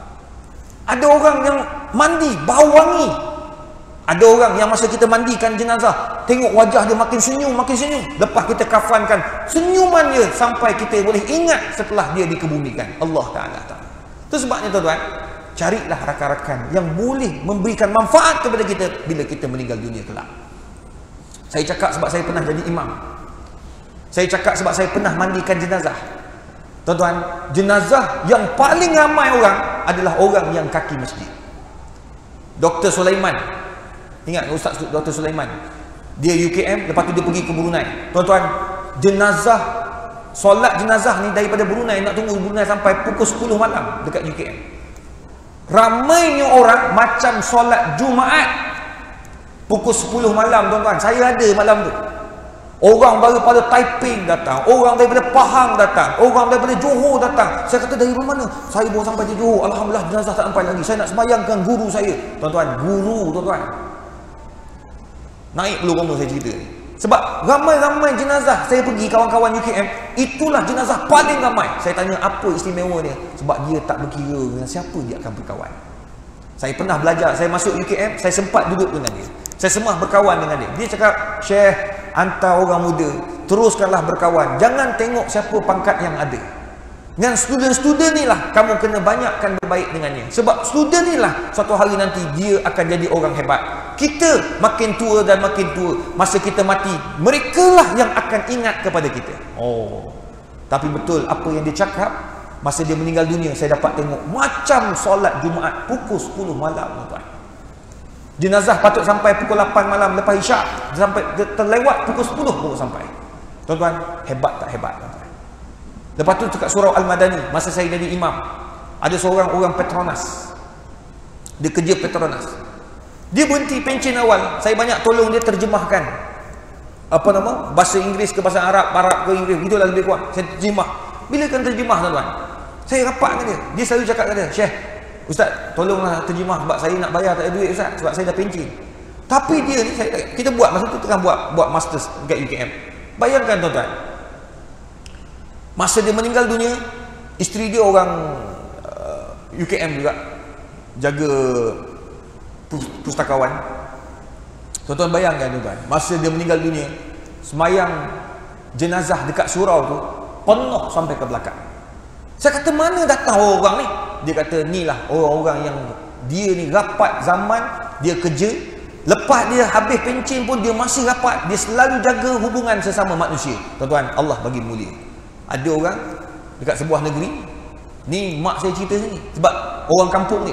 Ada orang yang mandi, bau wangi. Ada orang yang masa kita mandikan jenazah, tengok wajah dia makin senyum. Lepas kita kafankan, senyuman dia sampai kita boleh ingat setelah dia dikebumikan. Allah Ta'ala. Itu sebabnya tuan-tuan, carilah rakan-rakan yang boleh memberikan manfaat kepada kita bila kita meninggal dunia kelak. Saya cakap sebab saya pernah jadi imam. Saya cakap sebab saya pernah mandikan jenazah. Tuan-tuan, jenazah yang paling ramai orang adalah orang yang kaki masjid. Dr. Sulaiman, ingat Ustaz Dr. Sulaiman, dia UKM, lepas tu dia pergi ke Brunei. Tuan-tuan, jenazah, solat jenazah ni daripada Brunei, nak tunggu Brunei sampai pukul 10 malam dekat UKM. Ramainya orang macam solat Jumaat pukul 10 malam, tuan-tuan. Saya ada malam tu. Orang daripada Taiping datang, orang daripada Pahang datang, orang daripada Johor datang. Saya kata, dari mana? Saya baru sampai di Johor. Alhamdulillah, jenazah tak sampai lagi. Saya nak sembayangkan guru saya. Tuan-tuan, guru, tuan-tuan. Naik perlu rumah saya cerita ni. Sebab ramai-ramai jenazah saya pergi, kawan-kawan UKM, itulah jenazah paling ramai. Saya tanya, apa istimewa dia? Sebab dia tak berkira dengan siapa dia akan berkawan. Saya pernah belajar, saya masuk UKM, saya sempat duduk dengan dia. Saya semua berkawan dengan dia. Dia cakap, Syekh, hantar orang muda, teruskanlah berkawan. Jangan tengok siapa pangkat yang ada. Dengan student-student ni lah kamu kena banyakkan berbaik dengannya. Sebab student ni lah suatu hari nanti dia akan jadi orang hebat. Kita makin tua dan makin tua, masa kita mati, mereka lah yang akan ingat kepada kita. Oh, tapi betul apa yang dia cakap. Masa dia meninggal dunia, saya dapat tengok macam solat Jumaat pukul 10 malam, tuan-tuan. Jenazah patut sampai pukul 8 malam lepas isyak, sampai terlewat pukul 10 baru sampai. Tuan-tuan, hebat tak hebat, tuan-tuan? Lepas tu dekat surau Al-Madani, masa saya jadi imam, ada seorang orang Petronas. Dia kerja Petronas. Dia berhenti pencen awal, saya banyak tolong dia terjemahkan bahasa Inggeris ke bahasa Arab, Arab ke Inggeris, gitulah lebih kurang. Saya terjemah. Bila kan terjemah, tuan-tuan, saya rapat dengan dia. Dia selalu cakap dengan dia, Syekh, Ustaz, tolonglah terjemah sebab saya nak bayar tak ada duit, Ustaz, sebab saya dah pencen. Tapi dia ni, kita buat masa tu tengah buat masters dekat UKM. Bayangkan, tuan-tuan, masa dia meninggal dunia, isteri dia orang UKM juga, jaga pustakawan. Tuan-tuan bayangkan, tuan-tuan, masa dia meninggal dunia, semayang jenazah dekat surau tu penuh sampai ke belakang. Saya kata, mana datang orang ni? Dia kata, ni lah orang-orang yang dia ni rapat zaman dia kerja. Lepas dia habis pencen pun dia masih rapat. Dia selalu jaga hubungan sesama manusia. Tuan-tuan, Allah bagi mulia. Ada orang dekat sebuah negeri ni, mak saya cerita sini, sebab orang kampung ni,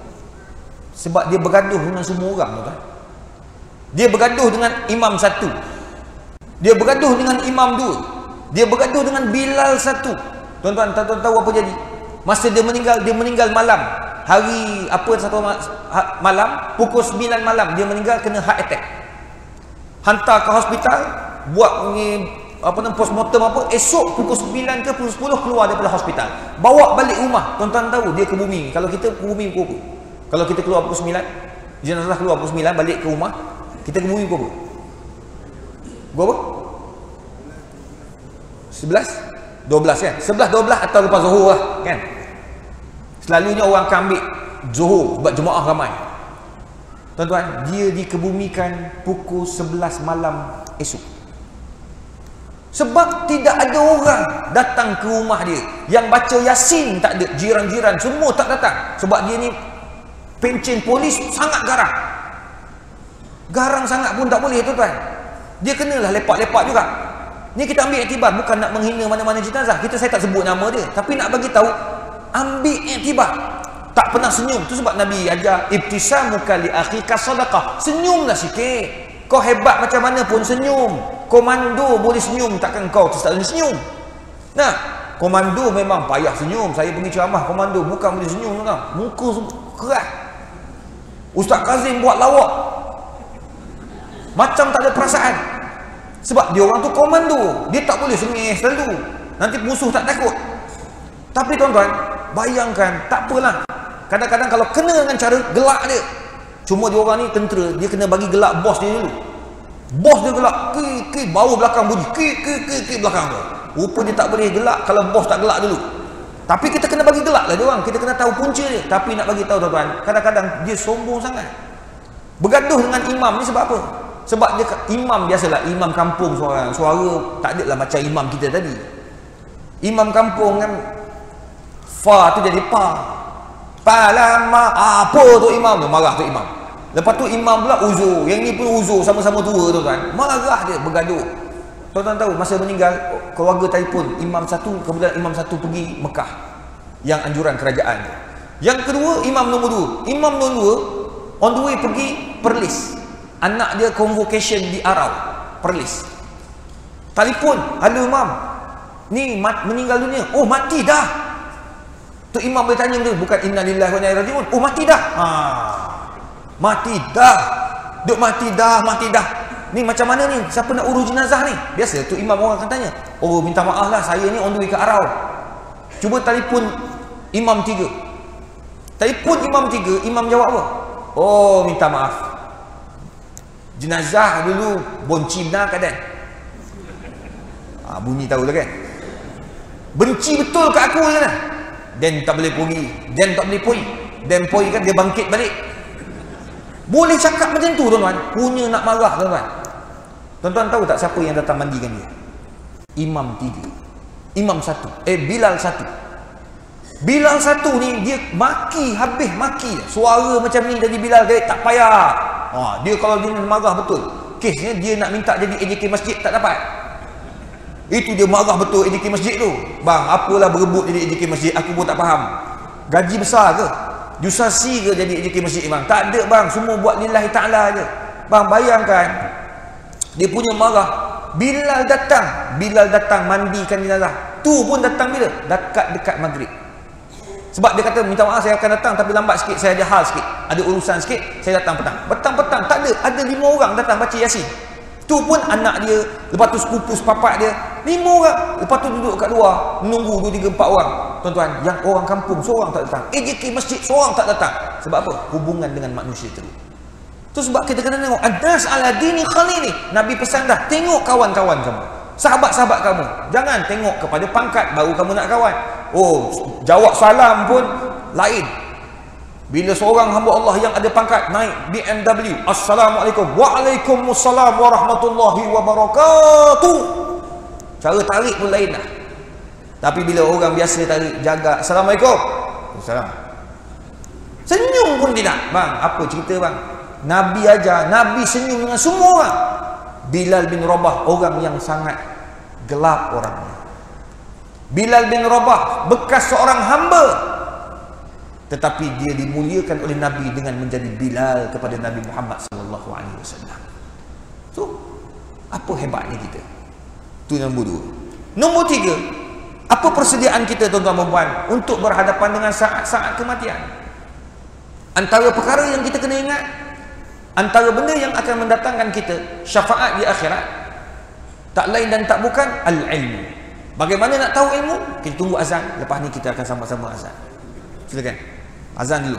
sebab dia bergaduh dengan semua orang, tuan-tuan. Dia bergaduh dengan imam satu, dia bergaduh dengan imam dua, dia bergaduh dengan Bilal satu. Tuan-tuan, tahu apa jadi? Masa dia meninggal malam, hari malam, pukul 9 malam dia meninggal, kena heart attack. Hantar ke hospital, buat ni postmortem apa, esok pukul 9 ke pukul 10 keluar daripada hospital, bawa balik rumah. Tuan-tuan tahu dia ke bumi. Kalau kita ke bumi pukul apa? Kalau kita keluar pukul 9, jenazah keluar pukul 9 balik ke rumah, kita ke bumi pukul apa? Pukul apa? 11? 12 kan? 11, 12 atau lepas Zuhur lah kan? Selalunya orang akan ambil Zuhur sebab jemaah ramai. Tuan-tuan, dia dikebumikan pukul 11 malam esok. Sebab tidak ada orang datang ke rumah dia. Yang baca Yasin tak ada. Jiran-jiran semua tak datang. Sebab dia ni pencen polis, sangat garang. Garang sangat pun tak boleh, tuan-tuan. Dia kenalah lepak-lepak juga. Ni kita ambil iktibar, bukan nak menghina mana-mana jenazah. Saya tak sebut nama dia, tapi nak bagi tahu, ambil iktibar. Tak pernah senyum. Tu sebab Nabi ajar, ibtisamuka li akhika sadaqah. Senyumlah sikit. Kau hebat macam mana pun senyum. Komando boleh senyum, takkan kau tak boleh senyum. Nah, komando memang payah senyum. Saya pergi ceramah komando, bukan boleh senyum, tuan. Muka keras. Ustaz Kazim buat lawak macam tak ada perasaan. Sebab dia orang tu komando, dia tak boleh sengih selalu, nanti musuh tak takut. Tapi tuan-tuan, bayangkan, tak apalah, kadang-kadang kalau kena dengan cara gelak dia. Cuma dia orang ni tentera, dia kena bagi gelak bos dia dulu. Bos dia gelak, baru belakang bunyi, belakang tu. Rupa dia tak boleh gelak kalau bos tak gelak dulu. Tapi kita kena bagi gelak lah dia orang, kita kena tahu punca dia. Tapi nak bagi tahu, tuan-tuan, kadang-kadang dia sombong sangat. Bergaduh dengan imam ni sebab apa? Sebab dia imam, biasalah imam kampung, suara tak adalah macam imam kita tadi. Imam kampung kan, fa tu jadi pa, lama apa tu imam tu, marah tu imam. Lepas tu imam pula uzur, yang ni pun uzur, sama-sama tua tu kan, marah dia, bergaduh. Tuan-tuan tahu masa meninggal keluarga telefon imam satu, kemudian imam satu pergi Mekah yang anjuran kerajaan. Yang kedua imam nombor 2. Imam nombor 2 on the way pergi Perlis. Anak dia convocation di Arau, Perlis. Telefon, halo imam, ni meninggal dunia. Oh mati dah. Tu imam bertanya dia, bukan innalillahi wa inna ilaihi raji'un. Oh mati dah. Mati dah. Duk mati dah. Ni macam mana ni? Siapa nak urus jenazah ni? Biasa tu imam orang akan tanya. Oh minta maaf lah, saya ni on the way ke Arau. Cuba telefon imam 3. Telefon imam 3, imam jawab apa? Oh minta maaf, jenazah dulu bonci benar keadaan. Bunyi tahu lah kan? Benci betul kat aku je lah. Dan tak boleh pergi, dan tak boleh poi. Dan poi kan dia bangkit balik. Boleh cakap macam tu tuan-tuan. Punya nak marah tuan-tuan. Tuan-tuan tahu tak siapa yang datang mandikan dia? Imam 3. Imam 1. Bilal 1. Bilal 1 ni dia maki, habis maki. Suara macam ni tadi Bilal dia tak payah. Dia kalau dia marah betul. Kesnya dia nak minta jadi AJK masjid tak dapat. Itu dia marah betul AJK masjid tu. Bang, apalah berebut jadi AJK masjid, aku pun tak faham. Gaji besar ke? Jusasi ke jadi AJK masjid bang? Tak ada bang, semua buat lillahi ta'ala je. Bang bayangkan, dia punya marah. Bilal datang mandikan jenazah. Tu pun datang bila? Dekat maghrib. Sebab dia kata minta maaf saya akan datang tapi lambat sikit, saya ada hal sikit, ada urusan sikit, saya datang petang tak ada 5 orang datang baca Yasin. Tu pun anak dia, lepas tu sepupu sepapak dia, 5 orang. Lepas tu duduk kat luar menunggu 2, 3, 4 orang. Tuan-tuan, yang orang kampung seorang tak datang, AJK masjid seorang tak datang. Sebab apa? Hubungan dengan manusia tu. Tu sebab kita kena tengok adas ala dini khalili. Nabi pesan dah, tengok kawan-kawan kamu, sahabat-sahabat kamu. Jangan tengok kepada pangkat baru kamu nak kawan. Oh, jawab salam pun lain. Bila seorang hamba Allah yang ada pangkat naik BMW, Assalamualaikum, Waalaikumsalam warahmatullahi wabarakatuh. Cara tarik pun lain dah. Tapi bila orang biasa tarik, jaga Assalamualaikum, Assalamualaikum, senyum pun tidak. Bang, apa cerita bang? Nabi ajar, Nabi senyum dengan semua orang. Bilal bin Rabah orang yang sangat gelap orangnya. Bilal bin Rabah bekas seorang hamba, tetapi dia dimuliakan oleh Nabi dengan menjadi Bilal kepada Nabi Muhammad sallallahu alaihi wasallam. So, apa hebatnya kita? Itu nombor 2. Nombor 3, apa persediaan kita tuan-tuan dan puan untuk berhadapan dengan saat-saat kematian? Antara perkara yang kita kena ingat, antara benda yang akan mendatangkan kita syafaat di akhirat, tak lain dan tak bukan al-ilmu. Bagaimana nak tahu ilmu? Kita tunggu azan. Lepas ni kita akan sama-sama azan. Silakan. Azan dulu.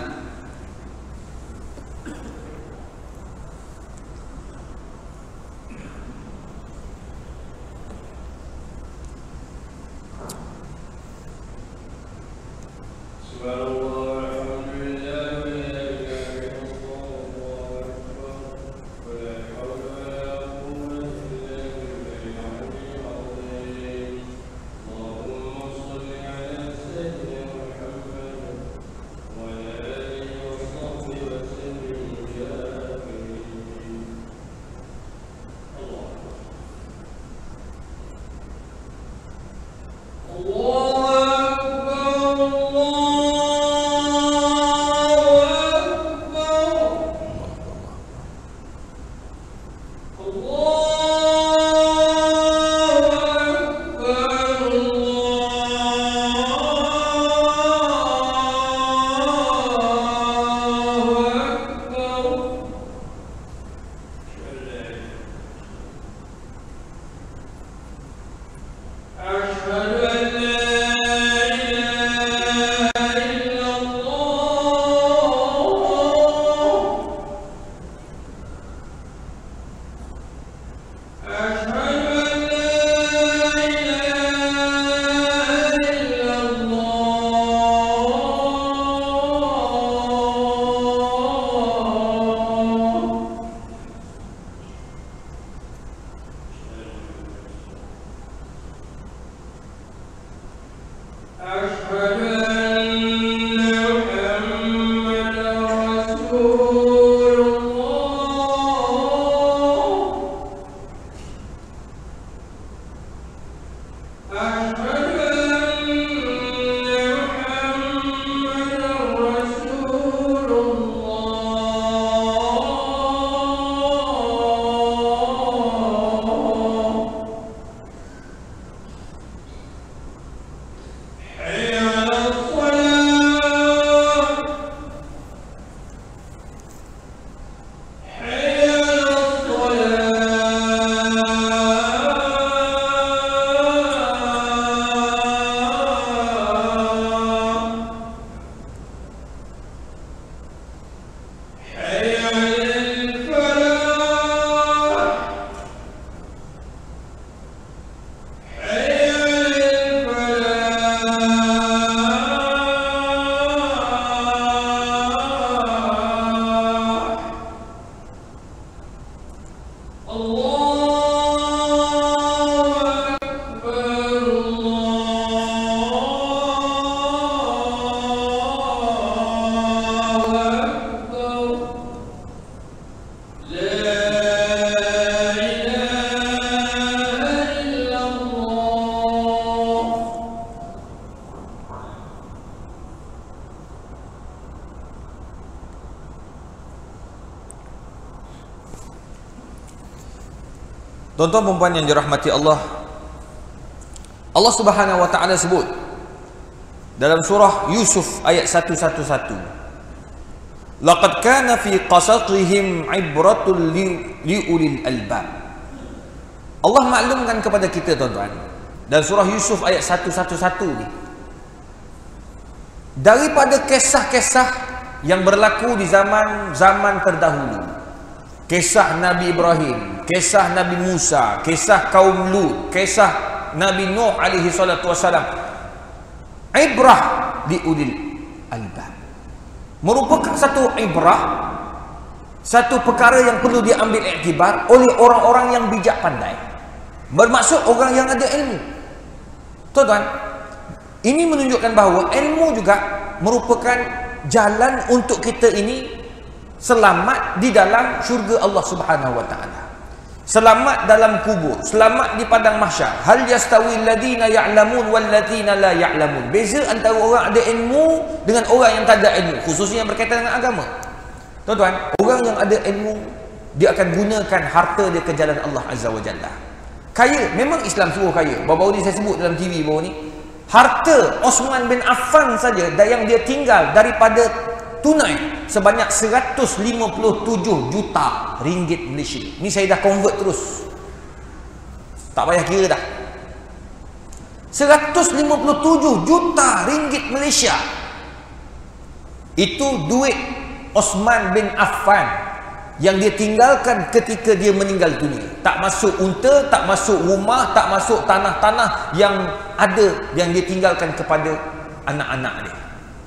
Tuan-tuan perempuan yang dirahmati Allah, Allah Subhanahu wa taala sebut dalam surah Yusuf ayat 111, laqad kana fi qasasihim ibratun liulil albab. Allah maklumkan kepada kita tuan-tuan dalam surah Yusuf ayat 111 ni, daripada kisah-kisah yang berlaku di zaman terdahulu, kisah Nabi Ibrahim, kisah Nabi Musa, kisah kaum Lut, kisah Nabi Nuh alaihi salatu wasalam, ibrah liulil albab, merupakan satu ibrah, satu perkara yang perlu diambil iktibar oleh orang-orang yang bijak pandai, bermaksud orang yang ada ilmu. Tuan-tuan, ini menunjukkan bahawa ilmu juga merupakan jalan untuk kita ini selamat di dalam syurga Allah Subhanahu wa taala, selamat dalam kubur, selamat di padang mahsyar. Hal yastawi alladhina ya'lamun wal ladzina la ya'lamun. Beza antara orang ada ilmu dengan orang yang tak ada ilmu, khususnya yang berkaitan dengan agama. Tuan-tuan, orang yang ada ilmu, dia akan gunakan harta dia ke jalan Allah Azza wa Jalla. Kaya, memang Islam suruh kaya. Baru-baru ni saya sebut dalam TV baru ni, harta Osman bin Affan saja yang dia tinggal daripada tunai sebanyak 157 juta ringgit Malaysia. Ni saya dah convert terus, tak payah kira dah. 157 juta ringgit Malaysia, itu duit Osman bin Affan yang dia tinggalkan ketika dia meninggal dunia. Tak masuk unta, tak masuk rumah, tak masuk tanah-tanah yang ada yang dia tinggalkan kepada anak-anak dia.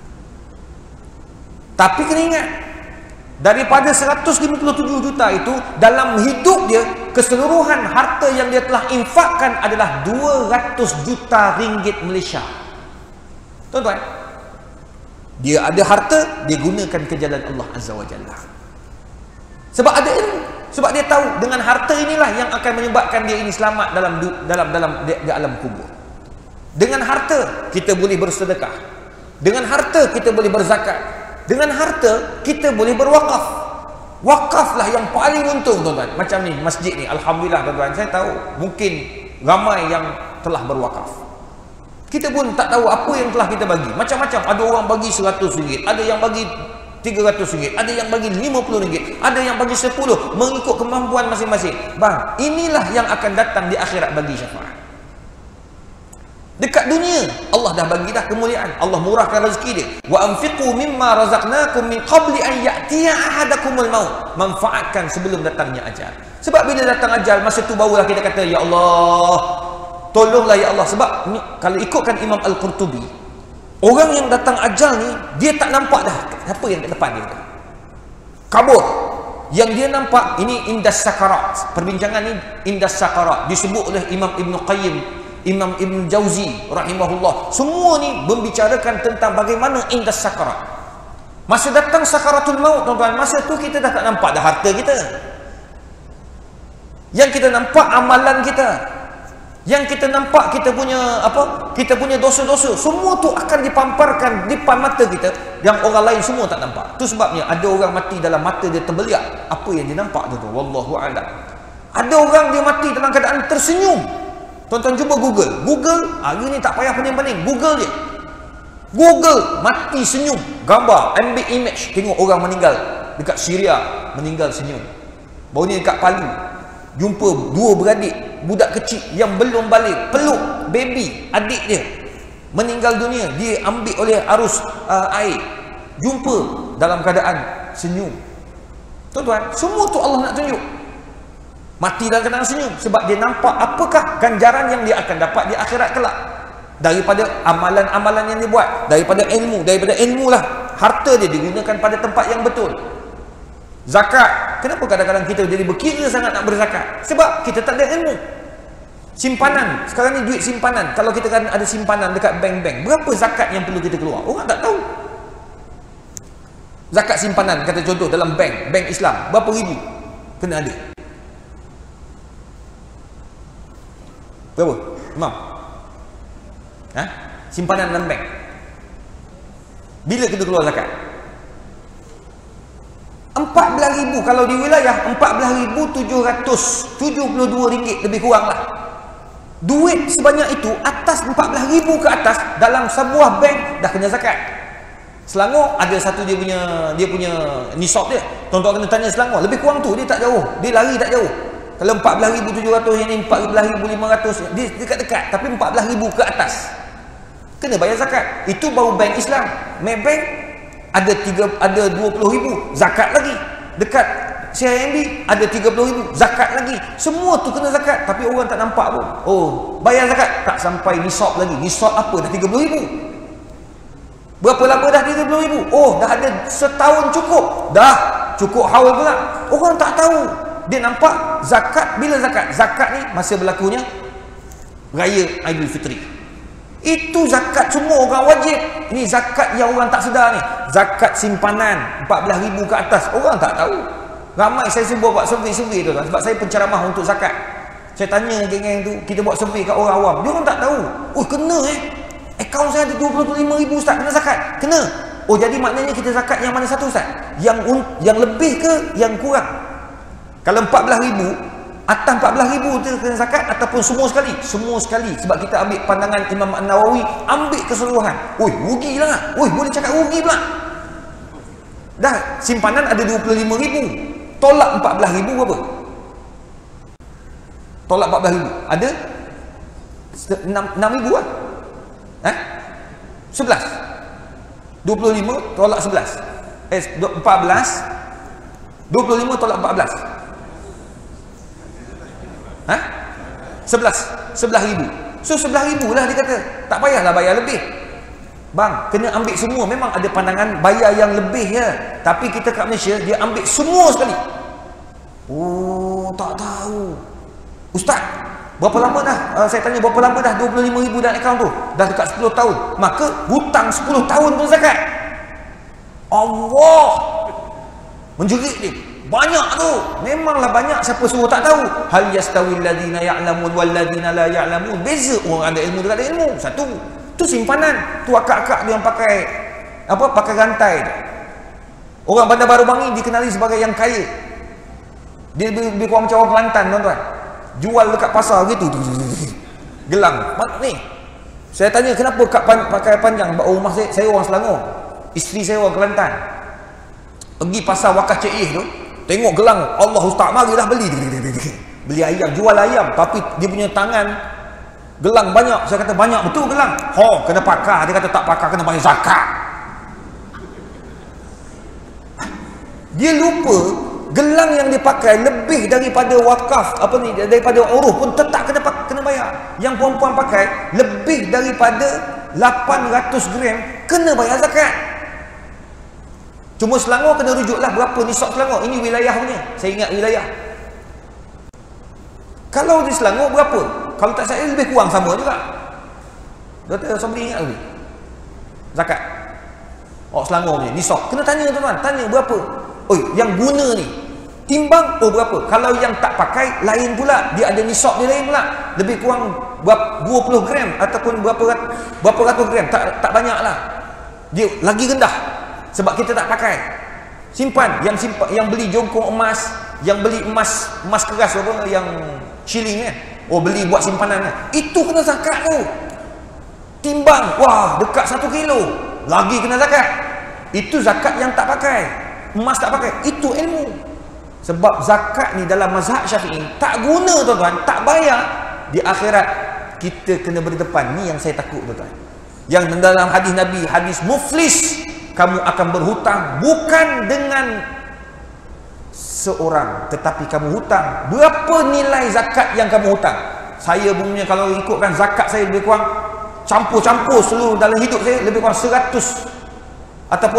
Tapi kena ingat, daripada 157 juta itu, dalam hidup dia, keseluruhan harta yang dia telah infakkan adalah 200 juta ringgit Malaysia. Tuan-tuan, dia ada harta, dia gunakan ke jalan Allah Azza wa Jalla. Sebab ada ilmu, sebab dia tahu dengan harta inilah yang akan menyebabkan dia ini selamat di alam kubur. Dengan harta kita boleh bersedekah, dengan harta kita boleh berzakat, dengan harta kita boleh berwakaf. Wakaflah yang paling untung tuan-tuan. Macam ni masjid ni, alhamdulillah tuan-tuan, saya tahu mungkin ramai yang telah berwakaf. Kita pun tak tahu apa yang telah kita bagi. Macam-macam, ada orang bagi RM100, ada yang bagi RM300, ada yang bagi RM50, ada yang bagi 10, mengikut kemampuan masing-masing. Bang, inilah yang akan datang di akhirat bagi syafaat. Dekat dunia Allah dah bagi dah kemuliaan, Allah murahkan rezeki dia. Wa anfiqu mimma razaqnakum min qabli an ya'tiya ahadakumul maut. Manfaatkan sebelum datangnya ajal. Sebab bila datang ajal, masa tu barulah kita kata, ya Allah, tolonglah ya Allah. Sebab ni, kalau ikutkan Imam Al-Qurtubi, orang yang datang ajal ni, dia tak nampak dah apa yang kat depan dia. Kabur. Yang dia nampak ini indas sakarat. Perbincangan ni indas sakarat disebut oleh Imam Ibn Qayyim, Imam Ibn Jauzi rahimahullah. Semua ni membicarakan tentang bagaimana indas sakarat. Masa datang sakaratul maut tuan-tuan, masa tu kita dah tak nampak dah harta kita. Yang kita nampak amalan kita, yang kita nampak kita punya apa? Kita punya dosa-dosa. Semua tu akan dipamparkan di depan mata kita, yang orang lain semua tak nampak. Tu sebabnya ada orang mati dalam mata dia terbeliak. Apa yang dia nampak tu? Wallahu a'lam. Ada orang dia mati dalam keadaan tersenyum. Tuan-tuan cuba Google. Google, hari ni tak payah pening-pening. Google je. Google, mati senyum. Gambar, ambil image. Tengok orang meninggal. Dekat Syria, meninggal senyum. Baru ni dekat Palu, jumpa dua beradik, budak kecil yang belum balik. Peluk baby, adik dia. Meninggal dunia. Dia ambil oleh arus air. Jumpa dalam keadaan senyum. Tuan-tuan, semua tu Allah nak tunjuk. Mati dalam keadaan senyum sebab dia nampak apakah ganjaran yang dia akan dapat di akhirat kelak daripada amalan-amalan yang dia buat, daripada ilmu lah harta dia digunakan pada tempat yang betul. Zakat, zakat. Kenapa kadang-kadang kita jadi berkira sangat nak berzakat? Sebab kita tak ada ilmu. Simpanan, sekarang ni duit simpanan, kalau kita kan ada simpanan dekat bank-bank, berapa zakat yang perlu kita keluar? Orang tak tahu. Zakat simpanan, kata contoh dalam bank Islam, berapa ribu kena ada? Berapa? Imam? Simpanan dalam bank, bila kita keluar zakat? 14,000 kalau di wilayah, 14,772 ringgit lebih kurang lah. Duit sebanyak itu, atas 14,000 ke atas, dalam sebuah bank dah kena zakat. Selangor ada satu dia punya nisab dia. Tuan-tuan kena tanya Selangor, lebih kurang tu, dia tak jauh, dia lari tak jauh. Kalau 14,700 yang ni 14,500, dia dekat-dekat, tapi 14,000 ke atas kena bayar zakat. Itu baru bank Islam. Maybank ada 20,000 zakat lagi. Dekat CIMB ada 30,000 zakat lagi. Semua tu kena zakat, tapi orang tak nampak pun. Oh, bayar zakat tak sampai nisab lagi. Nisab apa dah 30,000. Berapa lama dah 30,000? Oh, dah ada setahun cukup. Dah cukup haul pula. Orang tak tahu. Dia nampak zakat, bila zakat? Zakat ni masa berlakunya Raya Aidilfitri. Itu zakat semua orang wajib. Ini zakat yang orang tak sedar ni. Zakat simpanan 14,000 ke atas, orang tak tahu. Ramai saya buat survey tu, sebab saya penceramah untuk zakat. Saya tanya geng-geng tu, kita buat survey kat orang awam, dia orang tak tahu. Oh, kena akaun saya ada 25,000 ustaz, kena zakat? Kena. Oh, jadi maknanya kita zakat yang mana satu ustaz? Yang lebih ke yang kurang? Kalau 14,000, atas 14,000 tu kena zakat ataupun semua sekali? Semua sekali. Sebab kita ambil pandangan Imam An-Nawawi, ambil keseluruhan. Oi, rugilah. Oi, boleh cakap rugi pula. Dah simpanan ada 25,000. Tolak 14,000 berapa? Tolak 14,000 ada 6,000 lah. 11. 25 tolak 11. 14. 25 tolak 14. 11,000. So 11,000 lah dia kata. Tak payahlah bayar lebih. Bang, kena ambil semua. Memang ada pandangan bayar yang lebih ya. Tapi kita kat Malaysia, dia ambil semua sekali. Oh, tak tahu. Ustaz, berapa lama dah? Saya tanya berapa lama dah 25,000 dalam akaun tu? Dah dekat 10 tahun. Maka hutang 10 tahun pun zakat. Allah menjerit dia. Banyak tu. Memanglah banyak, siapa suruh tak tahu. Hal yastawil ladina ya'lamun wal ladina la ya'lamun. Beza orang ada ilmu dengan ada ilmu. Satu. Tu simpanan. Tu akak-akak dia yang pakai pakai rantai tu. Orang Bandar Baru Bangi dikenali sebagai yang kaya. Dia lebih kurang macam orang Kelantan, tuan-tuan. Jual dekat pasar gitu. Gelang. Ni. Saya tanya kenapa kak pakai panjang? Rumah saya orang Selangor. Isteri saya orang Kelantan. Pergi pasar Wakaf Cik Ih tu, tengok gelang, Allah ustaz, marilah beli. Beli ayam, jual ayam, tapi dia punya tangan gelang banyak. Saya kata banyak betul gelang. Kena pakar. Dia kata tak pakar, kena bayar zakat. Dia lupa gelang yang dipakai lebih daripada wakaf daripada uruh pun tetap kena bayar. Yang perempuan pakai lebih daripada 800 gram kena bayar zakat. Cuma Selangor kena rujuklah berapa nisab Selangor. Ini wilayah punya. Saya ingat wilayah. Kalau di Selangor berapa? Kalau tak saya lebih kurang sama juga. Dr. Somri ingat lagi? Zakat. Selangor punya nisab. Kena tanya tuan-tuan, tanya berapa? Yang guna ni timbang berapa? Kalau yang tak pakai lain pula, dia ada nisab dia lain pula. Lebih kurang 20 gram ataupun berapa ratus gram, tak banyak lah. Dia lagi rendah. Sebab kita tak pakai. Simpan, yang beli jongkong emas, yang beli emas keras yang shilling beli buat simpanan itu kena zakat tu. Timbang, dekat 1 kilo lagi kena zakat. Itu zakat yang tak pakai. Emas tak pakai, itu ilmu. Sebab zakat ni dalam mazhab Syafi'i tak guna tuan-tuan, tak bayar. Di akhirat kita kena berdepan. Ni yang saya takut tuan-tuan. Yang dalam hadis Nabi, hadis muflis, kamu akan berhutang bukan dengan seorang, tetapi kamu hutang. Berapa nilai zakat yang kamu hutang? Saya punya kalau ikutkan zakat saya lebih kurang campur-campur seluruh dalam hidup saya lebih kurang 100 ataupun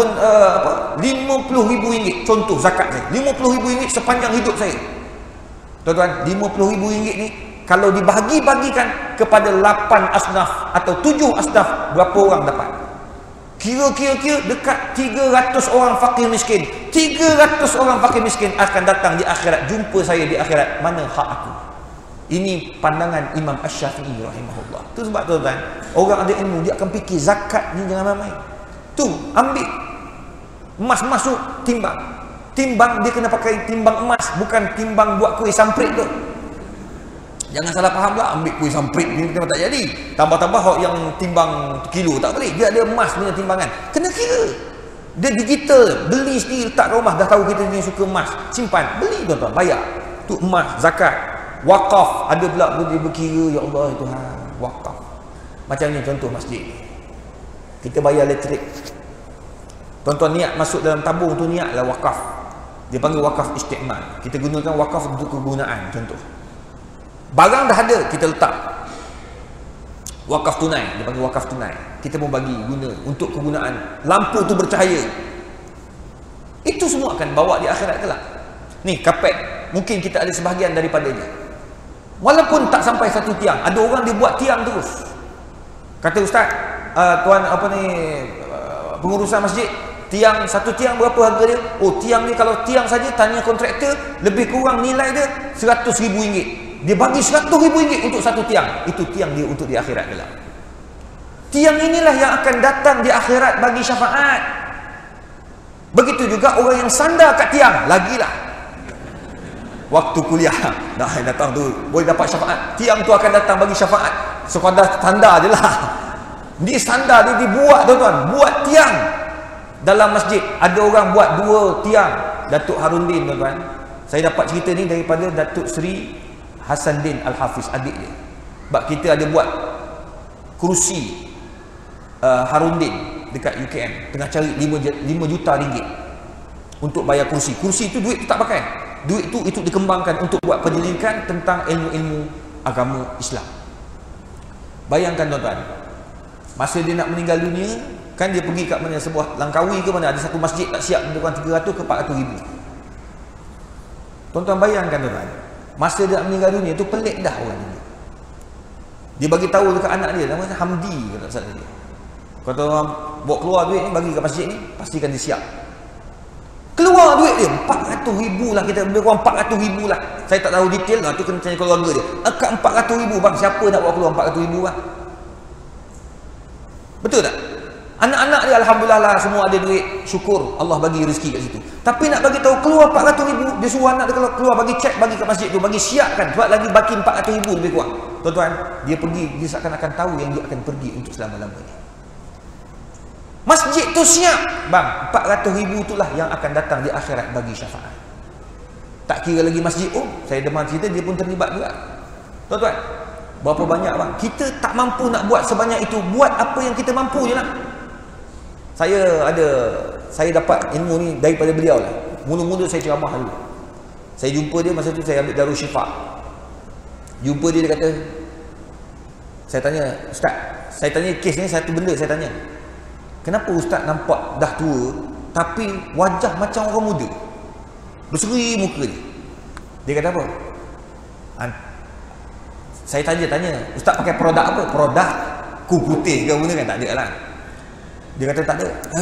RM50,000 contoh zakat saya, RM50,000 sepanjang hidup saya. Tuan-tuan, RM50,000 ni kalau dibagi-bagikan kepada 8 asnaf atau 7 asnaf, berapa orang dapat? Kira-kira dekat 300 orang fakir miskin. 300 orang fakir miskin akan datang di akhirat, jumpa saya di akhirat, mana hak aku? Ini pandangan Imam Asy-Syafi'i rahimahullah. Tu sebab tuan-tuan, orang ada ilmu dia akan fikir zakat ni jangan main-main. Tu ambil emas masuk, timbang dia kena pakai timbang emas, bukan timbang buat kuih samprit tu. Jangan salah faham lah, ambil kuih samprit ni memang tak jadi. Tambah-tambah hok yang timbang kilo tak boleh. Dia ada emas punya timbangan. Kena kira. Dia digital, beli sendiri letak rumah, dah tahu kita ni suka emas, simpan, beli tuan-tuan, bayar. Tu emas, zakat, wakaf, ada pula dia berkira, ya Allah Tuhan, wakaf. Macam ni contoh masjid. Kita bayar elektrik. Tuan-tuan niat masuk dalam tabung tu niatlah wakaf. Dia panggil wakaf istiqmal. Kita gunakan wakaf untuk kegunaan contoh. Barang dah ada, kita letak. Wakaf tunai, dia panggil wakaf tunai. Kita pun bagi guna untuk kegunaan. Lampu tu bercahaya. Itu semua akan bawa di akhirat kelak. Ni kapet, mungkin kita ada sebahagian daripadanya. Walaupun tak sampai satu tiang, ada orang dia buat tiang terus. Kata ustaz, tuan pengurusan masjid, tiang, satu tiang berapa harga dia? Oh, tiang ni kalau tiang saja tanya kontraktor, lebih kurang nilai dia RM100,000. Dia bagi RM100,000 untuk satu tiang. Itu tiang dia untuk di akhirat kelak. Tiang inilah yang akan datang di akhirat bagi syafaat. Begitu juga orang yang sandar kat tiang, lagilah. Waktu kuliah dah datang tu boleh dapat syafaat. Tiang tu akan datang bagi syafaat. Sekadar sandar je lah. Dia sandar, dia dibuat tuan-tuan, buat tiang. Dalam masjid ada orang buat 2 tiang. Datuk Harundin tuan-tuan. Saya dapat cerita ni daripada Datuk Seri Hasanuddin Al-Hafiz, adik dia. Sebab kita ada buat kerusi Harundin dekat UKM, tengah cari 5 juta ringgit untuk bayar kerusi. Kerusi itu duit tu tak pakai. Duit itu dikembangkan untuk buat penyelidikan tentang ilmu-ilmu agama Islam. Bayangkan tuan-tuan, masa dia nak meninggal dunia, kan dia pergi kat mana, sebuah Langkawi ke mana, ada satu masjid tak siap untuk 300 ke 400 ribu. Tuan-tuan bayangkan tuan-tuan, masa dia nak meninggal dunia tu pelik dah orang ni. Dia bagi tahu dekat anak dia, namanya Hamdi kalau tak salah dia. Kata orang bawa keluar duit ni bagi kat masjid ni, pastikan dia siap. Keluar duit dia 400,000 lah, kita lebih kurang 400,000 lah. Saya tak tahu detail lah, tu kena tanya keluarga dia. Akak 400,000 bang, siapa nak bawa keluar 400,000 bang? Betul tak? Anak-anak dia alhamdulillah lah, semua ada duit, syukur Allah bagi rezeki kat situ. Tapi nak bagi tahu keluar 400,000, dia suruh anak dia keluar bagi cek, bagi kat masjid tu, bagi siapkan, sebab lagi baki 400,000 lebih kurang. Tuan-tuan, dia pergi, dia seakan-akan tahu yang dia akan pergi untuk selama-lamanya. Masjid tu siap, bang, 400,000 itulah yang akan datang di akhirat bagi syafaat. Tak kira lagi masjid, saya demam cerita dia pun terlibat juga. Tuan-tuan, berapa banyak bang, kita tak mampu nak buat sebanyak itu, buat apa yang kita mampu je lah. Saya dapat ilmu ni daripada beliau lah. Mula-mula saya ceramah dulu. Saya jumpa dia masa tu saya ambil Darul Syifa. Jumpa dia kata, saya tanya, ustaz, saya tanya kes ni satu benda saya tanya. Kenapa ustaz nampak dah tua tapi wajah macam orang muda? Berseri muka dia. Dia kata apa? Saya tanya, ustaz pakai produk apa? Produk kuku putih ke guna kan? Tak ada lah. Dia kata tak ada.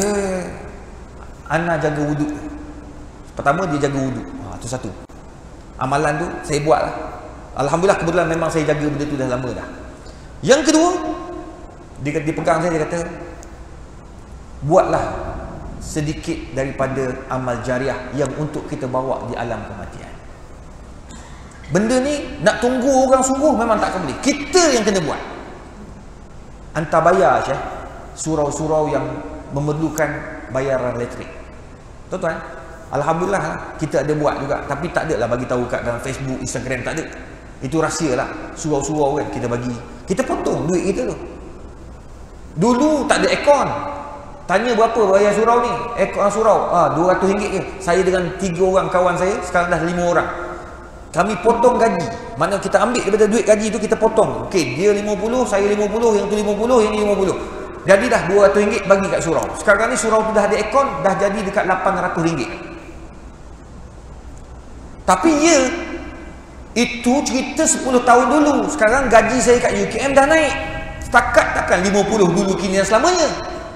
Ana jaga wuduk. Pertama dia jaga wuduk. Itu satu. Amalan tu saya buat lah. Alhamdulillah kebetulan memang saya jaga benda tu dah lama dah. Yang kedua, dia pegang saya, dia kata, buatlah sedikit daripada amal jariah yang untuk kita bawa di alam kematian. Benda ni nak tunggu orang sungguh memang tak akan boleh. Kita yang kena buat. Hantar bayar Syekh surau-surau yang memerlukan bayaran elektrik. Tuan-tuan, alhamdulillah kita ada buat juga, tapi tak ada lah bagi tahu kat dalam Facebook, Instagram, tak ada. Itu rahsia lah. Surau-surau kan kita bagi, kita potong duit kita tu. Dulu tak ada aircon. Tanya berapa bayar surau ni? Aircon surau RM200 je. Saya dengan 3 orang kawan saya, sekarang dah 5 orang. Kami potong gaji. Mana kita ambil daripada duit gaji tu kita potong. Okey, dia 50, saya 50, yang tu 50, yang ni 50. Jadilah RM200 bagi kat surau. Sekarang ni surau tu dah ada aircon, dah jadi dekat RM800. Tapi ya, itu cerita 10 tahun dulu. Sekarang gaji saya kat UKM dah naik. Setakat takkan 50 dulu kini dan selamanya.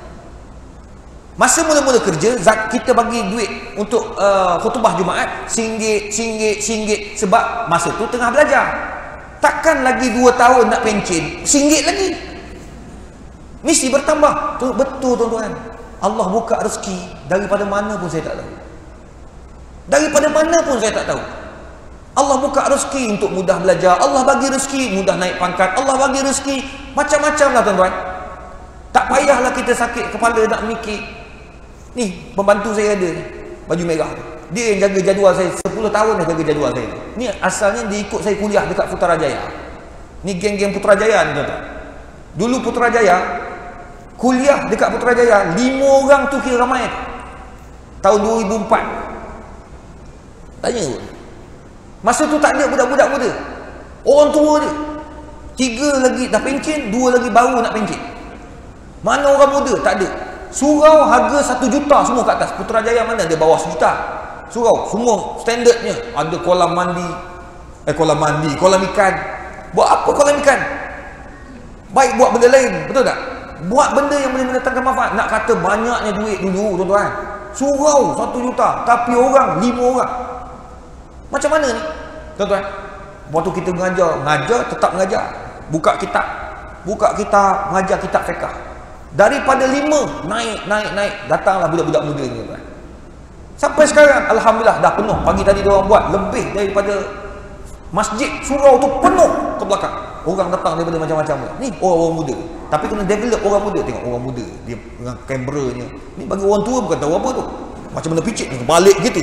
Masa mula-mula kerja, kita bagi duit untuk khutbah Jumaat RM1, sebab masa tu tengah belajar. Takkan lagi 2 tahun nak pencen RM1 lagi. Mesti bertambah. Betul tuan-tuan. Allah buka rezeki daripada mana pun saya tak tahu. Daripada mana pun saya tak tahu. Allah buka rezeki untuk mudah belajar. Allah bagi rezeki mudah naik pangkat. Allah bagi rezeki macam-macam lah tuan-tuan. Tak payahlah kita sakit kepala nak mikir. Ni pembantu saya ada ni, baju merah. Dia yang jaga jadual saya 10 tahun dah jaga jadual saya. Ni asalnya dia ikut saya kuliah dekat Putrajaya. Ni geng-geng Putrajaya ni tuan-tuan. Dulu Putrajaya kuliah dekat Putrajaya 5 orang tu kira ramai. Tahun 2004. Tanya pun. Masa tu tak ada budak-budak muda. Orang tua dia. 3 lagi dah pencen, 2 lagi baru nak pencen. Mana orang muda? Tak ada. Surau harga 1 juta semua kat atas. Putrajaya mana ada bawah 1 juta. Surau semua standardnya. Ada kolam mandi. Kolam ikan. Buat apa kolam ikan? Baik buat benda lain, betul tak? Buat benda yang boleh mendatangkan manfaat. Nak kata banyaknya duit dulu tuan-tuan. Surau 1 juta, tapi orang 5 orang. Macam mana ni tuan-tuan? Waktu kita mengajar tetap mengajar. Buka kitab, mengajar kitab fiqh. Daripada 5 naik, datanglah budak-budak muda ni tuan. Sampai sekarang alhamdulillah dah penuh. Pagi tadi dia orang buat lebih daripada masjid surau tu penuh ke belakang. Orang datang daripada macam-macam. Ni orang-orang muda. Tapi kena develop orang muda. Tengok orang muda dia dengan kameranya. Ni bagi orang tua bukan tahu apa tu. Macam mana picit ni balik gitu.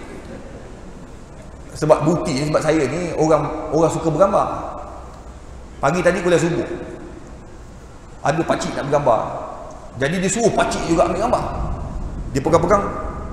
Sebab bukti, sebab saya ni orang suka bergambar. Pagi tadi kuliah subuh, ada pakcik nak bergambar. Jadi dia suruh pakcik juga ambil gambar. Dia pegang-pegang.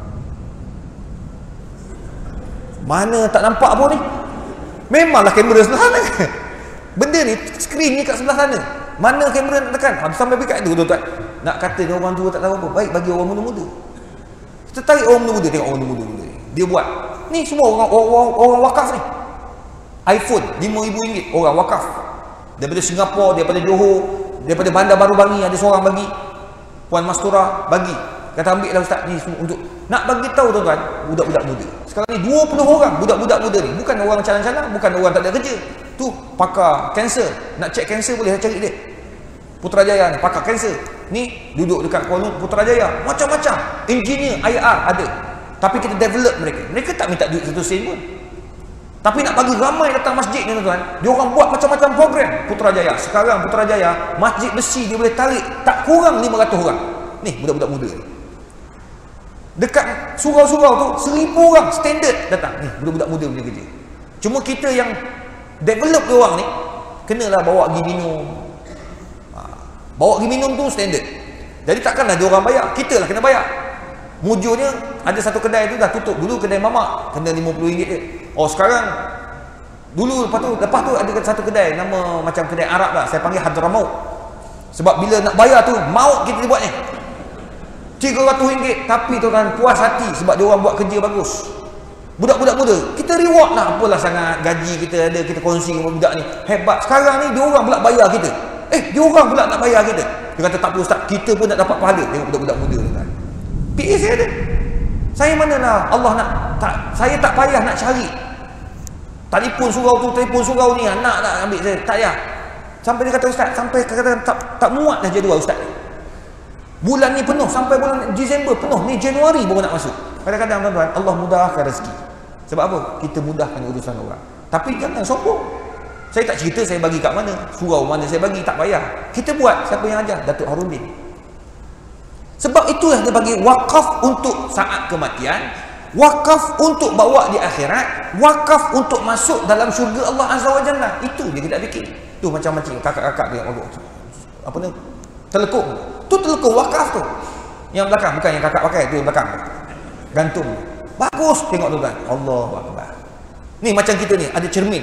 Mana tak nampak apa ni? Memanglah kamera sebelah sana. Benda ni, skrin ni kat sebelah sana. Mana kamera nak tekan? Sampai dekat tu tuan-tuan. Nak kata dia orang tua tak tahu apa. Baik bagi orang muda-muda. Kita tarik orang muda-muda, tengok orang muda-muda. Dia buat. Ni semua orang wakaf ni. iPhone RM5,000 orang wakaf. Daripada Singapura, daripada Johor, daripada Bandar Baru Bangi ada seorang bagi. Puan Mastura bagi. Kata ambil lah ustaz ni semua untuk nak bagi tahu tuan-tuan, budak-budak muda. Sekarang ni 20 orang budak-budak muda ni, bukan orang calang-calang, bukan orang tak ada kerja. Tu pakar kanser, nak cek kanser boleh cari dia. Putrajaya ni pakar kanser. Ni duduk dekat Kuala Putrajaya, macam-macam. Engineer IR ada. Tapi kita develop mereka. Mereka tak minta duit 1 sen pun. Tapi nak bagi ramai datang masjid ni tuan-tuan, dia orang buat macam-macam program. Putrajaya, sekarang Putrajaya masjid besi dia boleh tarik tak kurang 500 orang. Ni budak-budak muda ni. Dekat surau-surau tu 1000 orang standard datang. Ni budak-budak muda punya kerja. Cuma kita yang develop dia orang ni kenalah bawa pergi minum. Bawa pergi minum tu standard. Jadi takkanlah dia orang bayar, kita lah kena bayar. Mujurnya ada satu kedai tu dah tutup. Dulu kedai mamak kena RM50 je. Oh sekarang dulu lepas tu ada satu kedai nama macam kedai Arab lah, saya panggil Hadramaut. Sebab bila nak bayar tu maut kita buat ni RM300, tapi tuan puas hati sebab dia orang buat kerja bagus. Budak-budak muda kita reward lah, apalah sangat gaji kita ada, kita kongsi dengan budak ni hebat. Sekarang ni dia orang pula bayar kita. Dia orang pula nak bayar kita. Dia kata tak apa ustaz, kita pun nak dapat pahala. Tengok budak-budak muda ni kan. PA saya ada. Saya mana lah Allah nak saya tak payah nak cari. Telefon surau tu, telefon surau ni anak nak ambil saya, tak payah. Sampai dia kata ustaz, sampai kata tak muat dah jadual ustaz. Bulan ni penuh, sampai bulan Disember penuh, ni Januari baru nak masuk. Kadang-kadang tuan-tuan, Allah mudahkan rezeki. Sebab apa? Kita mudahkan urusan orang. Tapi jangan sombong. Saya tak cerita saya bagi kat mana, surau mana saya bagi, tak payah. Kita buat, siapa yang ajar? Datuk Harudin. Sebab itulah dia bagi wakaf untuk saat kematian, wakaf untuk bawa di akhirat, wakaf untuk masuk dalam syurga Allah Azza wa Jalla. Itu dia kita fikir. Tu macam-macam kakak-kakak dia apa ni? Telekung. Tu telekung wakaf tu. Yang belakang bukan yang kakak pakai, tu yang belakang. Gantung. Bagus tengok tuan. Allahu Akbar. Ni macam kita ni ada cermin.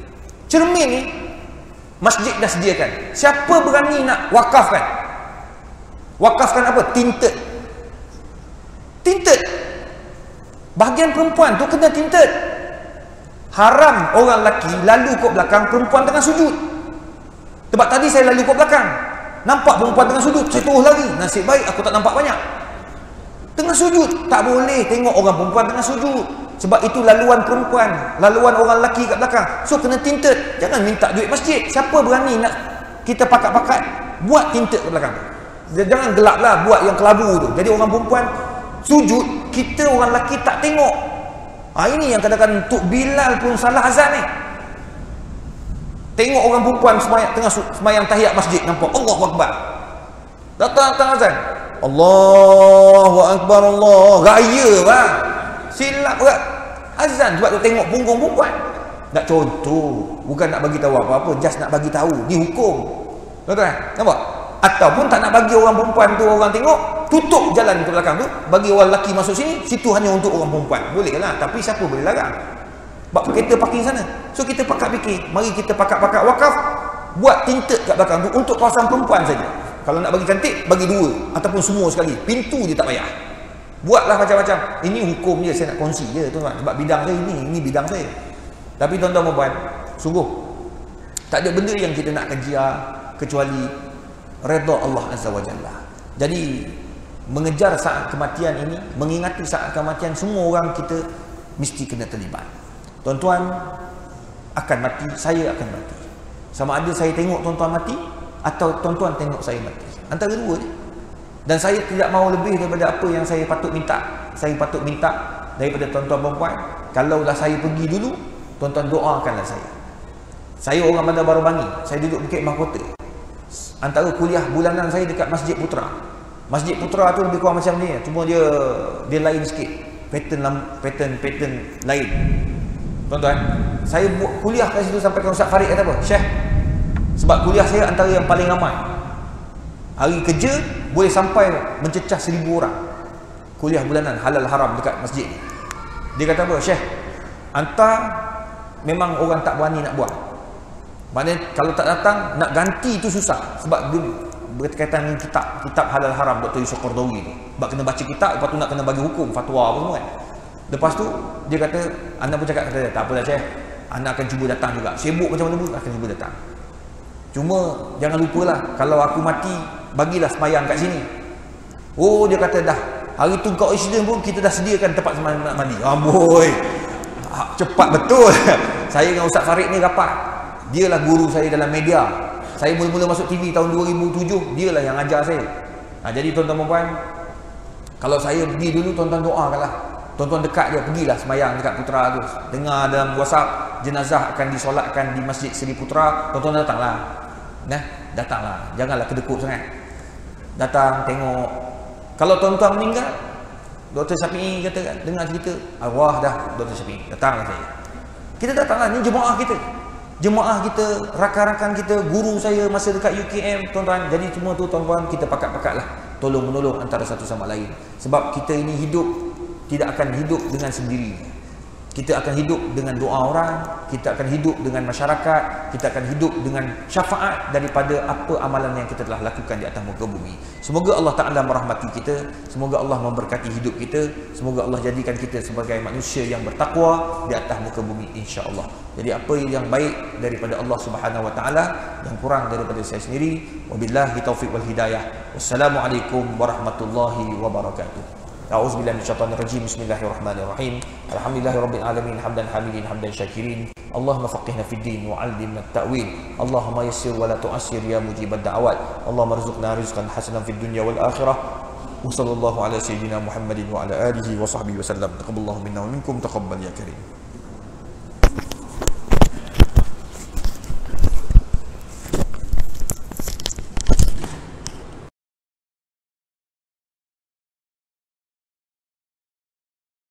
Cermin ni masjid dah sediakan. Siapa berani nak wakafkan? Wakafkan apa? Tinted. Tinted. Bahagian perempuan tu kena tinted. Haram orang lelaki lalu kat belakang perempuan tengah sujud. Sebab tadi saya lalu kat belakang, nampak perempuan tengah sujud, saya terus lari. Nasib baik aku tak nampak banyak. Tengah sujud, tak boleh tengok orang perempuan tengah sujud. Sebab itu laluan perempuan, laluan orang lelaki kat belakang. So kena tinted. Jangan minta duit masjid. Siapa berani nak kita pakat-pakat buat tinted kat belakang? Jangan gelaplah buat yang kelabu tu. Jadi orang perempuan sujud, kita orang lelaki tak tengok. Ini yang kadang-kadang Tok Bilal pun salah azan ni. Tengok orang perempuan semayang, tengah semayang tahiyat masjid, nampak Allahu Akbar. Datang azan, Allahu Akbar, Allah. Raya bang. Silap berat. Azan sebab tu tengok punggung perempuan. Nak contoh, bukan nak bagi tahu apa-apa, just nak bagi tahu ni hukum. Tuan-tuan, nampak? Ataupun tak nak bagi orang perempuan tu orang tengok, tutup jalan ke belakang tu, bagi orang lelaki masuk sini, situ hanya untuk orang perempuan. Boleh lah, tapi siapa boleh larang? Sebab kereta parking sana. So kita pakat fikir, mari kita pakat-pakat wakaf, buat tinted kat belakang tu untuk kawasan perempuan saja. Kalau nak bagi cantik, bagi dua ataupun semua sekali. Pintu dia tak payah. Buatlah macam-macam. Ini hukum dia, saya nak kongsi je tuan-tuan. Sebab bidang saya ini bidang saya. Tapi tuan-tuan puan, sungguh tak ada benda yang kita nak kejar kecuali redha Allah Azza wa Jalla. Jadi mengejar saat kematian ini, mengingati saat kematian, semua orang kita mesti kena terlibat. Tuan-tuan akan mati, saya akan mati. Sama ada saya tengok tuan-tuan mati atau tuan-tuan tengok saya mati. Antara dua je. Dan saya tidak mahu lebih daripada apa yang saya patut minta. Saya patut minta daripada tuan-tuan perempuan, kalaulah saya pergi dulu, tuan-tuan doakanlah saya. Saya orang Bandar Baru Bangi, saya duduk Bukit Mahkota. Antara kuliah bulanan saya dekat Masjid Putra. Masjid Putra tu lebih kurang macam ni, cuma dia lain sikit. Pattern lain. Tuan-tuan, saya buat kuliah kat situ sampai Ustaz Farid kata apa? Syekh, sebab kuliah saya antara yang paling ramai. Hari kerja boleh sampai mencecah 1000 orang. Kuliah bulanan halal haram dekat masjid ni. Dia kata apa? Syekh, hantar memang orang tak berani nak buat. Maknanya kalau tak datang, nak ganti tu susah. Sebab dia berkaitan dengan kitab halal haram Dr. Yusuf Qardawi tu. Sebab kena baca kitab, lepas tu nak kena bagi hukum, fatwa apa semua kan. Lepas tu dia kata, anda pun cakap, kata tak apalah Syekh, anda akan cuba datang juga. Sibuk macam mana pun akan cuba datang. Cuma jangan lupalah, kalau aku mati, bagilah semayang kat sini. Oh, dia kata dah, hari tu kau insiden pun kita dah sediakan tempat semayang nak mandi. Amboi, cepat betul. Saya dengan Ustaz Farid ni rapat. Dialah guru saya dalam media. Saya mula-mula masuk TV tahun 2007, dialah yang ajar saya. Jadi tuan-tuan puan, kalau saya pergi dulu, tuan-tuan doakanlah. Tuan-tuan dekat je, pergilah semayang dekat Putra tu. Dengar dalam WhatsApp, jenazah akan disolatkan di Masjid Seri Putra. Tuan-tuan datanglah. Datanglah. Janganlah kedekut sangat. Datang, tengok. Kalau tuan-tuan meninggal, Dr. Syafi'i kata kan, dengar cerita, arwah dah Dr. Syafi'i. Datanglah saya. Kita datanglah, ni jemaah kita. Jemaah kita, rakan-rakan kita, guru saya masa dekat UKM, tuan-tuan. Jadi semua tu tuan-tuan, kita pakat-pakatlah tolong-menolong antara satu sama lain. Sebab kita ini hidup, tidak akan hidup dengan sendiri. Kita akan hidup dengan doa orang, kita akan hidup dengan masyarakat, kita akan hidup dengan syafaat daripada apa amalan yang kita telah lakukan di atas muka bumi. Semoga Allah Ta'ala merahmati kita, semoga Allah memberkati hidup kita, semoga Allah jadikan kita sebagai manusia yang bertakwa di atas muka bumi, insya-Allah. Jadi apa yang baik daripada Allah Subhanahu Wa Ta'ala, yang kurang daripada saya sendiri, wabillahi taufiq wal hidayah. Wassalamualaikum warahmatullahi wabarakatuh. أعوذ بالله من الشيطان الرجيم. بسم الله الرحمن الرحيم. الحمد لله رب العالمين حمدا حامدين حمدا شاكرين. اللهم فقهنا في الدين وعلمنا التأويل. اللهم يسر ولا تعسر يا مجيب الدعوات. اللهم ارزقنا رزقا حسنا في الدنيا والآخرة. وصلى الله على سيدنا محمد وعلى آله وصحبه وسلم. تقبل الله منا ومنكم، تقبل يا كريم.